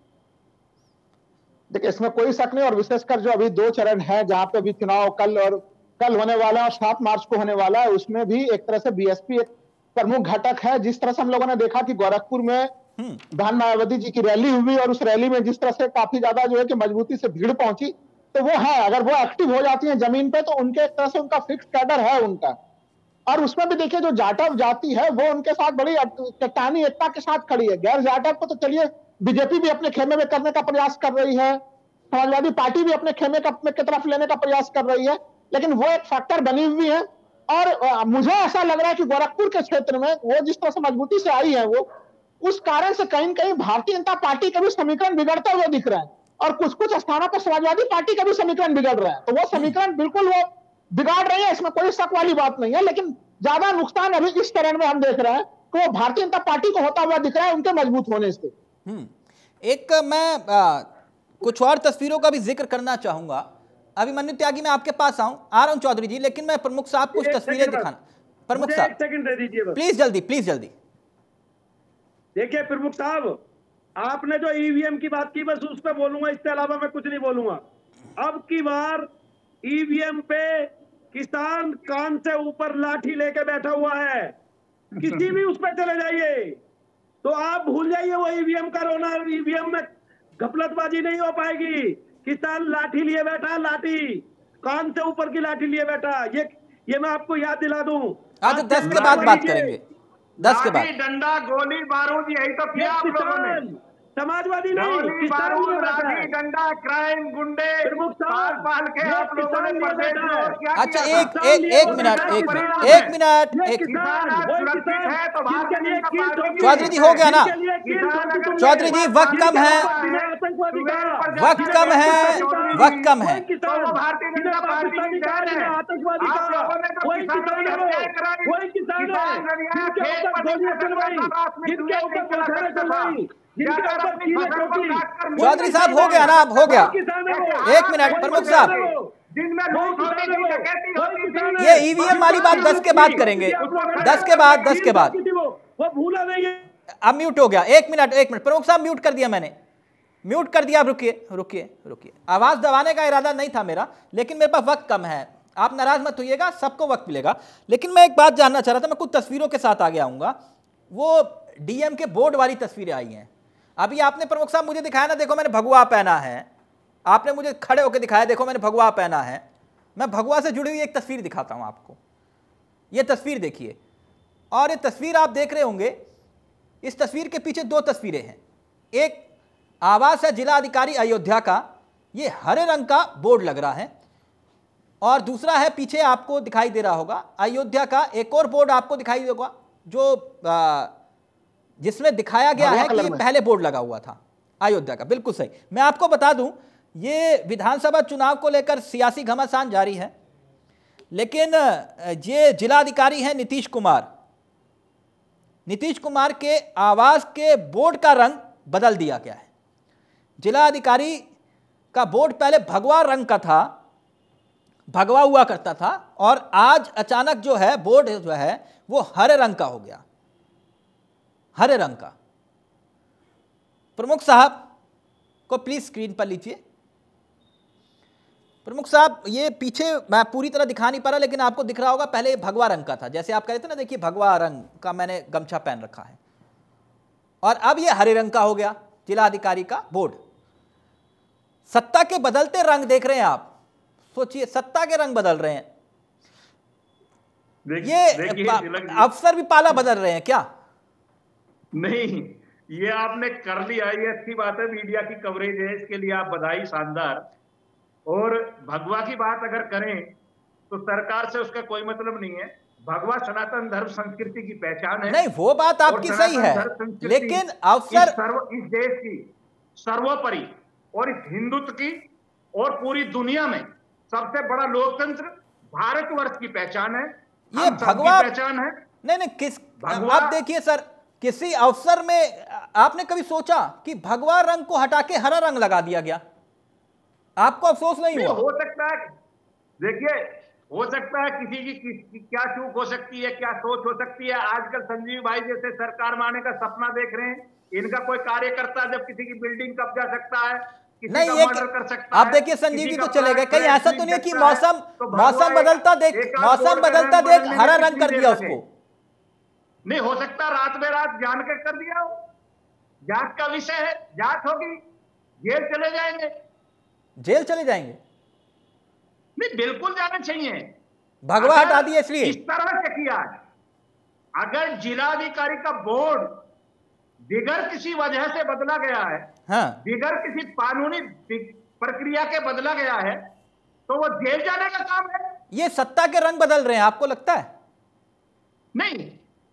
देखिए, इसमें कोई शक नहीं, और विशेषकर जो अभी 2 चरण है जहां पे भी चुनाव कल होने वाला है और 7 मार्च को होने वाला है, उसमें भी एक तरह से बीएसपी एक प्रमुख घटक है। जिस तरह से हम लोगों ने देखा कि गोरखपुर में बहन मायावती जी की रैली हुई, और उस रैली में जिस तरह से काफी ज्यादा जो है कि मजबूती से भीड़ पहुंची, तो वो है, अगर वो एक्टिव हो जाती है जमीन पे, तो उनके एक तरह से उनका फिक्स कैडर है उनका। और उसमें भी देखिए, जो जाटव जाति है वो उनके साथ बड़ी चट्टानी एकता के साथ खड़ी है। गैर जाटव को तो चलिए बीजेपी भी अपने खेमे में करने का प्रयास कर रही है, समाजवादी पार्टी भी अपने खेमे की तरफ लेने का प्रयास कर रही है, लेकिन वो एक फैक्टर बनी हुई है। और मुझे ऐसा लग रहा है कि गोरखपुर के क्षेत्र में वो जिस तरह से मजबूती से आई है, वो उस कारण से कहीं न कहीं भारतीय जनता पार्टी का भी समीकरण बिगड़ता हुआ दिख रहा है, और कुछ स्थानों पर समाजवादी पार्टी का भी समीकरण बिगड़ रहा है। तो वो समीकरण बिल्कुल वो बिगाड़ रही है, इसमें कोई शक वाली बात नहीं है, लेकिन ज्यादा नुकसान अभी इस चरण में हम देख रहे हैं कि वो भारतीय जनता पार्टी को होता हुआ दिख रहा है, उनके मजबूत होने से। एक मैं कुछ और तस्वीरों का भी जिक्र करना चाहूंगा। अभिमन्यु त्यागी, मैं आपके पास आ रहा हूं चौधरी जी, लेकिन मैं प्रमुख साहब कुछ तस्वीरें दिखाना। प्रमुख साहब, एक सेकंड दे दीजिए बस। प्लीज जल्दी। देखिए प्रमुख साहब, आपने जो ईवीएम की बात की, बस उस पर बोलूंगा, इसके अलावा मैं कुछ नहीं बोलूंगा। अब की बार ईवीएम पे किसान कान से ऊपर लाठी लेके बैठा हुआ है, किसी भी उस पर चले जाइए तो आप भूल जाइए वो ईवीएम का रोना। ईवीएम में घपलतबाजी नहीं हो पाएगी। किसान लाठी लिए बैठा, लाठी कान से ऊपर की लाठी लिए बैठा। ये मैं आपको याद दिला दूं। आज 10 के बाद बात करेंगे, 10 के बाद। डंडा, गोली, बारूद, यही तो किया आप लोगों ने। समाजवादी नहीं, किसान लिए बैठा है। डंडा, क्राइम, गुंडे पाल के आप लोगों ने प्रदेश में और क्या अच्छा, किया? एक मिनट चौधरी जी, हो गया ना चौधरी जी, वक्त कम है। भारतीय जनता पार्टी की जान है। चौधरी साहब, हो गया ना, अब हो गया। एक मिनट प्रमुख साहब, ये ईवीएम वाली बात 10 के बाद करेंगे, 10 के बाद। वो भूला नहीं है। अब म्यूट हो गया। एक मिनट प्रमुख साहब, म्यूट कर दिया मैंने, म्यूट कर दिया। रुकिए। आवाज दबाने का इरादा नहीं था मेरा, लेकिन मेरे पास वक्त कम है, आप नाराज मत होइएगा, सबको वक्त मिलेगा। लेकिन मैं एक बात जानना चाह रहा था, मैं कुछ तस्वीरों के साथ आगे आऊंगा। वो डीएम के बोर्ड वाली तस्वीरें आई हैं। अभी आपने प्रमुख साहब मुझे दिखाया ना, देखो मैंने भगवा पहना है, आपने मुझे खड़े होकर दिखाया, देखो मैंने भगवा पहना है। मैं भगवा से जुड़ी हुई एक तस्वीर दिखाता हूं आपको। ये तस्वीर देखिए, और ये तस्वीर आप देख रहे होंगे, इस तस्वीर के पीछे 2 तस्वीरें हैं। एक आवास है जिला अधिकारी अयोध्या का, ये हरे रंग का बोर्ड लग रहा है, और दूसरा है पीछे आपको दिखाई दे रहा होगा अयोध्या का एक और बोर्ड आपको दिखाई देगा, जो जिसमें दिखाया गया है कि पहले बोर्ड लगा हुआ था अयोध्या का। बिल्कुल सही। मैं आपको बता दूं, ये विधानसभा चुनाव को लेकर सियासी घमासान जारी है, लेकिन ये जिलाधिकारी हैं नीतीश कुमार के आवास के बोर्ड का रंग बदल दिया गया है। जिलाधिकारी का बोर्ड पहले भगवा रंग का था, भगवा हुआ करता था, और आज अचानक जो है बोर्ड जो है वो हरे रंग का हो गया, हरे रंग का। प्रमुख साहब को प्लीज स्क्रीन पर लीजिए। प्रमुख साहब, ये पीछे मैं पूरी तरह दिखा नहीं पा रहा, लेकिन आपको दिख रहा होगा, पहले ये भगवा रंग का था, जैसे आप कह रहे थे ना, देखिए भगवा रंग का मैंने गमछा पहन रखा है, और अब ये हरे रंग का हो गया जिलाधिकारी का बोर्ड। सत्ता के बदलते रंग देख रहे हैं आप, सोचिए सत्ता के रंग बदल रहे हैं। ये अफसर भी पाला बदल रहे हैं क्या? नहीं, ये आपने कर लिया, ये अच्छी बात है, मीडिया की कवरेज है, इसके लिए आप बधाई, शानदार। और भगवा की बात अगर करें तो सरकार से उसका कोई मतलब नहीं है। भगवा सनातन धर्म संस्कृति की पहचान है। नहीं, वो बात आपकी सही है, लेकिन अफसर इस देश की सर्वोपरि और इस हिंदुत्व की और पूरी दुनिया में सबसे बड़ा लोकतंत्र भारतवर्ष की पहचान है, ये भगवा पहचान है। नहीं, किस आप देखिए सर, किसी अवसर में आपने कभी सोचा कि भगवा रंग को हटा के हरा रंग लगा दिया गया? आपको अफसोस नहीं हुआ? हो सकता है, देखिए, हो सकता है किसी की क्या चूक हो सकती है, क्या सोच हो सकती है। आजकल संजीव भाई जैसे सरकार माने का सपना देख रहे हैं, इनका कोई कार्यकर्ता जब किसी की बिल्डिंग कब्जा सकता है, नहीं, ये कर सकता आप देखिए संजीव जी तो चले गए, कहीं ऐसा तो नहीं कि मौसम बदलता देख हरा रंग कर दिया उसको? नहीं हो सकता, रात में रात जान के कर दिया हो, जांच का विषय है, जांच होगी, जेल चले जाएंगे। जेल चले जाएंगे? नहीं, बिल्कुल जाना चाहिए। भगवा हटा दिए इसलिए इस तरह से किया। अगर जिलाधिकारी का बोर्ड बिगर किसी वजह से बदला गया है, हाँ, बिगर किसी कानूनी प्रक्रिया के बदला गया है, तो वो जेल जाने का काम है। ये सत्ता के रंग बदल रहे हैं, आपको लगता है? नहीं,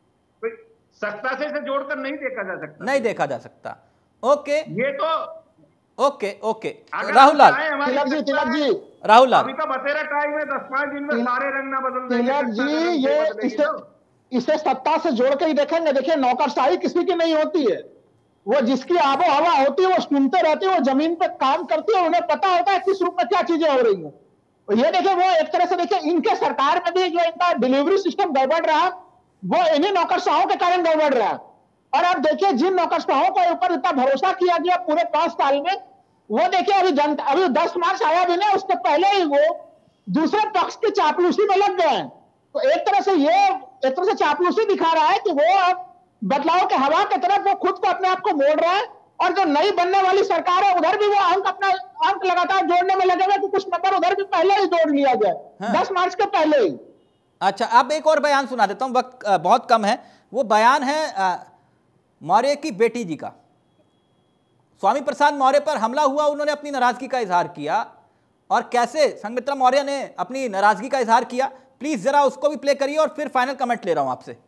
सत्ता से इसे जोड़कर नहीं देखा जा सकता, नहीं देखा जा सकता। ओके, ये तो ओके राहुल लाल, तिलक जी राहुल लाल, अभी तो बतेरा टाइम में 10-5 दिन में सारे रंग ना बदल देंगे। तिलक जी, ये इसे सत्ता से जोड़ के ही देखेंगे। देखिए, नौकरशाही किसी की नहीं होती है, वो जिसकी आबो हवा होती है वो सुनते रहते हैं, वो जमीन पे काम करती है, उन्हें पता होता है किस रूप में क्या चीजें हो रही हैं। ये देखिए, वो एक तरह से देखिए इनके सरकार में भी जो इनका डिलीवरी सिस्टम गड़बड़ रहा, वो इन्हीं नौकरशाहों के कारण गड़बड़ रहा। और अब देखिए, जिन नौकरशाहों के ऊपर इतना भरोसा किया गया पूरे 5 साल में, वो देखिए अभी 10 मार्च आया भी नहीं, उसके पहले ही वो दूसरे पक्ष की चापलूसी में लग गए हैं। तो एक तरह से चापलूसी दिखा रहा है कि वो अब बदलाव के हवा की तरफ वो खुद को अपने आप को मोड़ रहा है, और जो नई बनने वाली सरकार है उधर भी वो अंक लगातार जोड़ने में लगे हुए कि कुछ नंबर उधर भी पहले ही जोड़ लिया जाए, हाँ। 10 मार्च के पहले ही। अच्छा, अब एक और बयान सुना देता हूं, वक्त बहुत कम है। वो बयान है मौर्य की बेटी जी का। स्वामी प्रसाद मौर्य पर हमला हुआ, उन्होंने अपनी नाराजगी का इजहार किया, और कैसे संघमित्रा मौर्य ने अपनी नाराजगी का इजहार किया, प्लीज जरा उसको भी प्ले करिए, और फिर फाइनल कमेंट ले रहा हूं आपसे।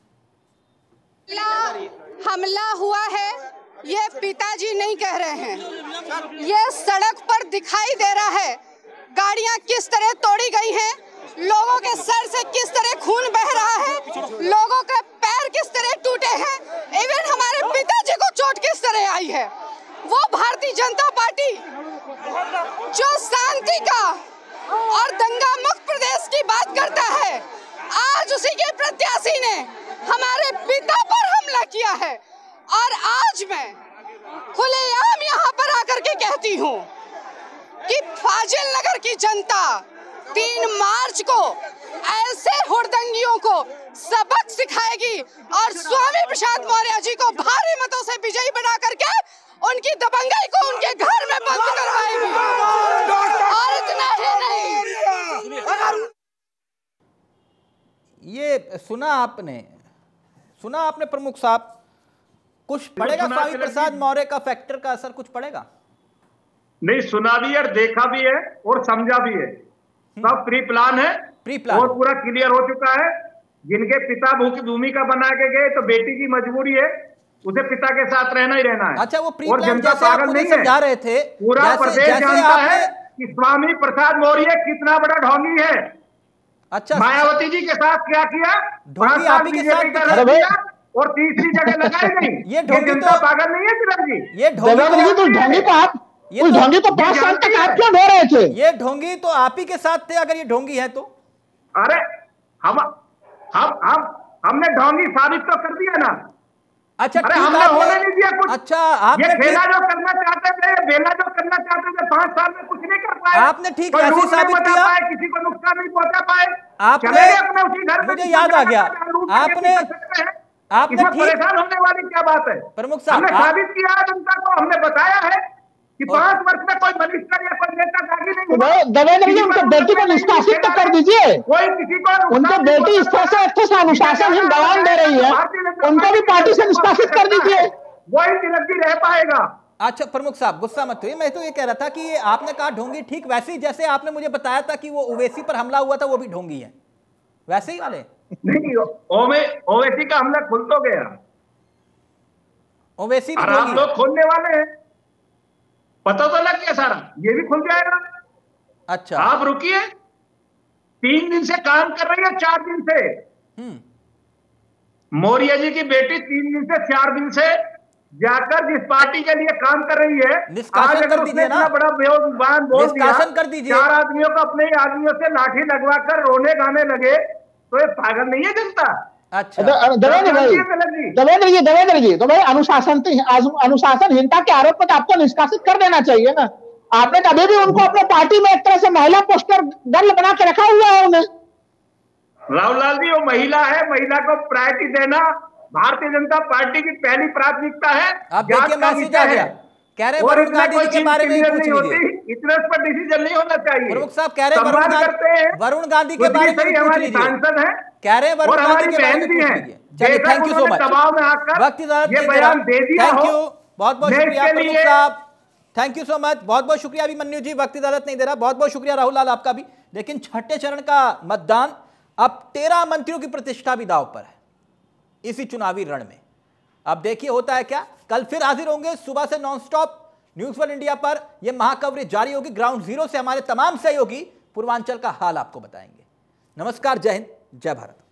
हमला हुआ है, ये पिताजी नहीं कह रहे हैं, ये सड़क पर दिखाई दे रहा है। गाड़ियां किस तरह तोड़ी गई हैं, लोगों के सर से किस तरह खून बह रहा है, लोगों के पैर किस तरह टूटे हैं, इवन हमारे पिताजी को चोट किस तरह आई है। वो भारतीय जनता पार्टी जो शांति का और दंगा मुक्त प्रदेश की बात करता है, आज उसी के प्रत्याशी ने हमारे पिता पर हमला किया है। और आज मैं खुलेआम यहाँ पर आकर के कहती हूँ कि फाजिल नगर की जनता 3 मार्च को ऐसे हुड़दंगियों को सबक सिखाएगी, और स्वामी प्रसाद मौर्य जी को भारी मतों से विजयी बना करके उनकी दबंगाई को उनके घर में बंद करवाएगी। और इतना ही नहीं, ये सुना आपने प्रमुख साहब, कुछ पड़ेगा स्वामी प्रसाद मौर्य का फैक्टर का असर, कुछ पड़ेगा? नहीं, सुना भी है, देखा भी है और समझा भी है, सब प्री प्लान है, और पूरा क्लियर हो चुका है। जिनके पिता भूमिका बना के गए, तो बेटी की मजबूरी है, उसे पिता के साथ रहना ही रहना है। अच्छा, वो प्री प्लान जैसे आप मुझे समझा रहे थे, पूरा प्रदेश जानता है कि स्वामी प्रसाद मौर्य कितना बड़ा ढोंगी है। अच्छा, मायावती जी के साथ क्या किया, ढोंगी आप ही के साथ, और तीसरी जगह लगाई नहीं। ये ढोंगी तो पागल नहीं है तिलक जी, ये ढोंगी तो 5 साल तक आप क्यों ढो रहे थे? ये ढोंगी तो आप ही के साथ थे, अगर ये ढोंगी है तो। अरे हमने ढोंगी साबित तो कर दिया ना। अच्छा अरे ठीक हमने आपने- होने नहीं दिया कुछ। अच्छा ये आपने खेला जो करना चाहते थे, बेला जो करना चाहते थे, 5 साल में कुछ नहीं कर पाए। आपने ठीक कोई ऐसे लूट नहीं साबित बचा किया। पाए, किसी को नुकसान नहीं पहुंचा पाए। आपने- चले गए अपने उसी घर में, मुझे जिसमें याद आ गया। जाकर लूट करके आपने- कर सकते हैं। आपने इसमें ठीक- परेशान होने वाली क्या बात है? प्रमुख साहब, हमने आप- साबित किया है जनता को, हमने बताया है कि 5 वर्ष में कोई मिनिस्टर या कोई नेता दागी नहीं हुआ। देवेंद्र जी, उनके बेटी को निष्कासित तो कर दीजिए। कोई किसी को उनके बेटी इस तरह से एक से अनुशासनहीन बयान दे रही है, उनको भी पार्टी से निष्कासित कर दीजिए। वही तिलक जी रह पाएगा। अच्छा प्रमुख साहब गुस्सा मत होइए, मैं तो ये कह रहा था कि ये आपने कहा ढोंगी, ठीक वैसे ही जैसे आपने मुझे बताया था कि वो ओवैसी पर हमला हुआ था वो भी ढोंगी है, वैसे ही वाले। नहीं, ओवैसी का हमला खुल तो गया ओवैसी भी और आप ढोंगी लोग है। खोलने वाले हैं, पता तो लग गया सारा, ये भी खुल जाएगा। अच्छा आप रुकिए, 3 दिन से काम कर रही है, 4 दिन से मौर्य जी की बेटी 3 दिन से 4 दिन से जाकर जिस पार्टी के लिए काम कर रही है, निष्कासन आज कर अगर दीजिए उसने ना। इतना बड़ा बेईमान बोल दिया, निष्कासन कर दीजिए। 4 आदमियों को अपने ही आदमियों से लाठी लगवाकर रोने गाने लगे, तो ये पागल नहीं है जनता? अच्छा देवेंद्र जी, तो भाई अनुशासनहीनता के आरोप पर आपको निष्कासित कर देना चाहिए ना। आपने कभी भी उनको अपने पार्टी में एक तरह से महिला पोस्टर दल बना के रखा हुआ है उन्हें। राहुल जी, वो महिला है, महिला को प्रायोरिटी देना भारतीय जनता पार्टी की पहली प्राथमिकता है। आप देखिए मैसेज आ गया, कह रहे वरुण गांधी जी के बारे में पूछ लीजिए। इतना पर डिसीजन नहीं होना चाहिए। प्रमुख साहब कह रहे वरुण गांधी के बारे में पूछ हमारी लीजिए। सांसद है, कह रहे वरुण और गांधी हमारी के बारे बहन में भी पूछ है। लीजिए। चलिए थैंक यू सो मच। दबाव में आकर वक्त इजाजत ये नहीं दे रहा। बयान दे दिया थैंक हो। यू, बहुत बहुत मैं शुक्रिया इसके प्रमुख लिए- साहब, थैंक यू सो मच, बहुत बहुत शुक्रिया अभिमन्यु जी, वक्त इजाजत नहीं दे रहा। बहुत बहुत शुक्रिया राहुल लाल आपका भी। लेकिन छठे चरण का मतदान, अब 13 मंत्रियों की प्रतिष्ठा भी दांव पर है इसी चुनावी रण में। अब देखिए होता है क्या। कल फिर हाजिर होंगे सुबह से नॉनस्टॉप न्यूज़ वर्ल्ड इंडिया पर। यह महाकवरेज जारी होगी ग्राउंड जीरो से। हमारे तमाम सहयोगी पूर्वांचल का हाल आपको बताएंगे। नमस्कार, जय हिंद, जय भारत।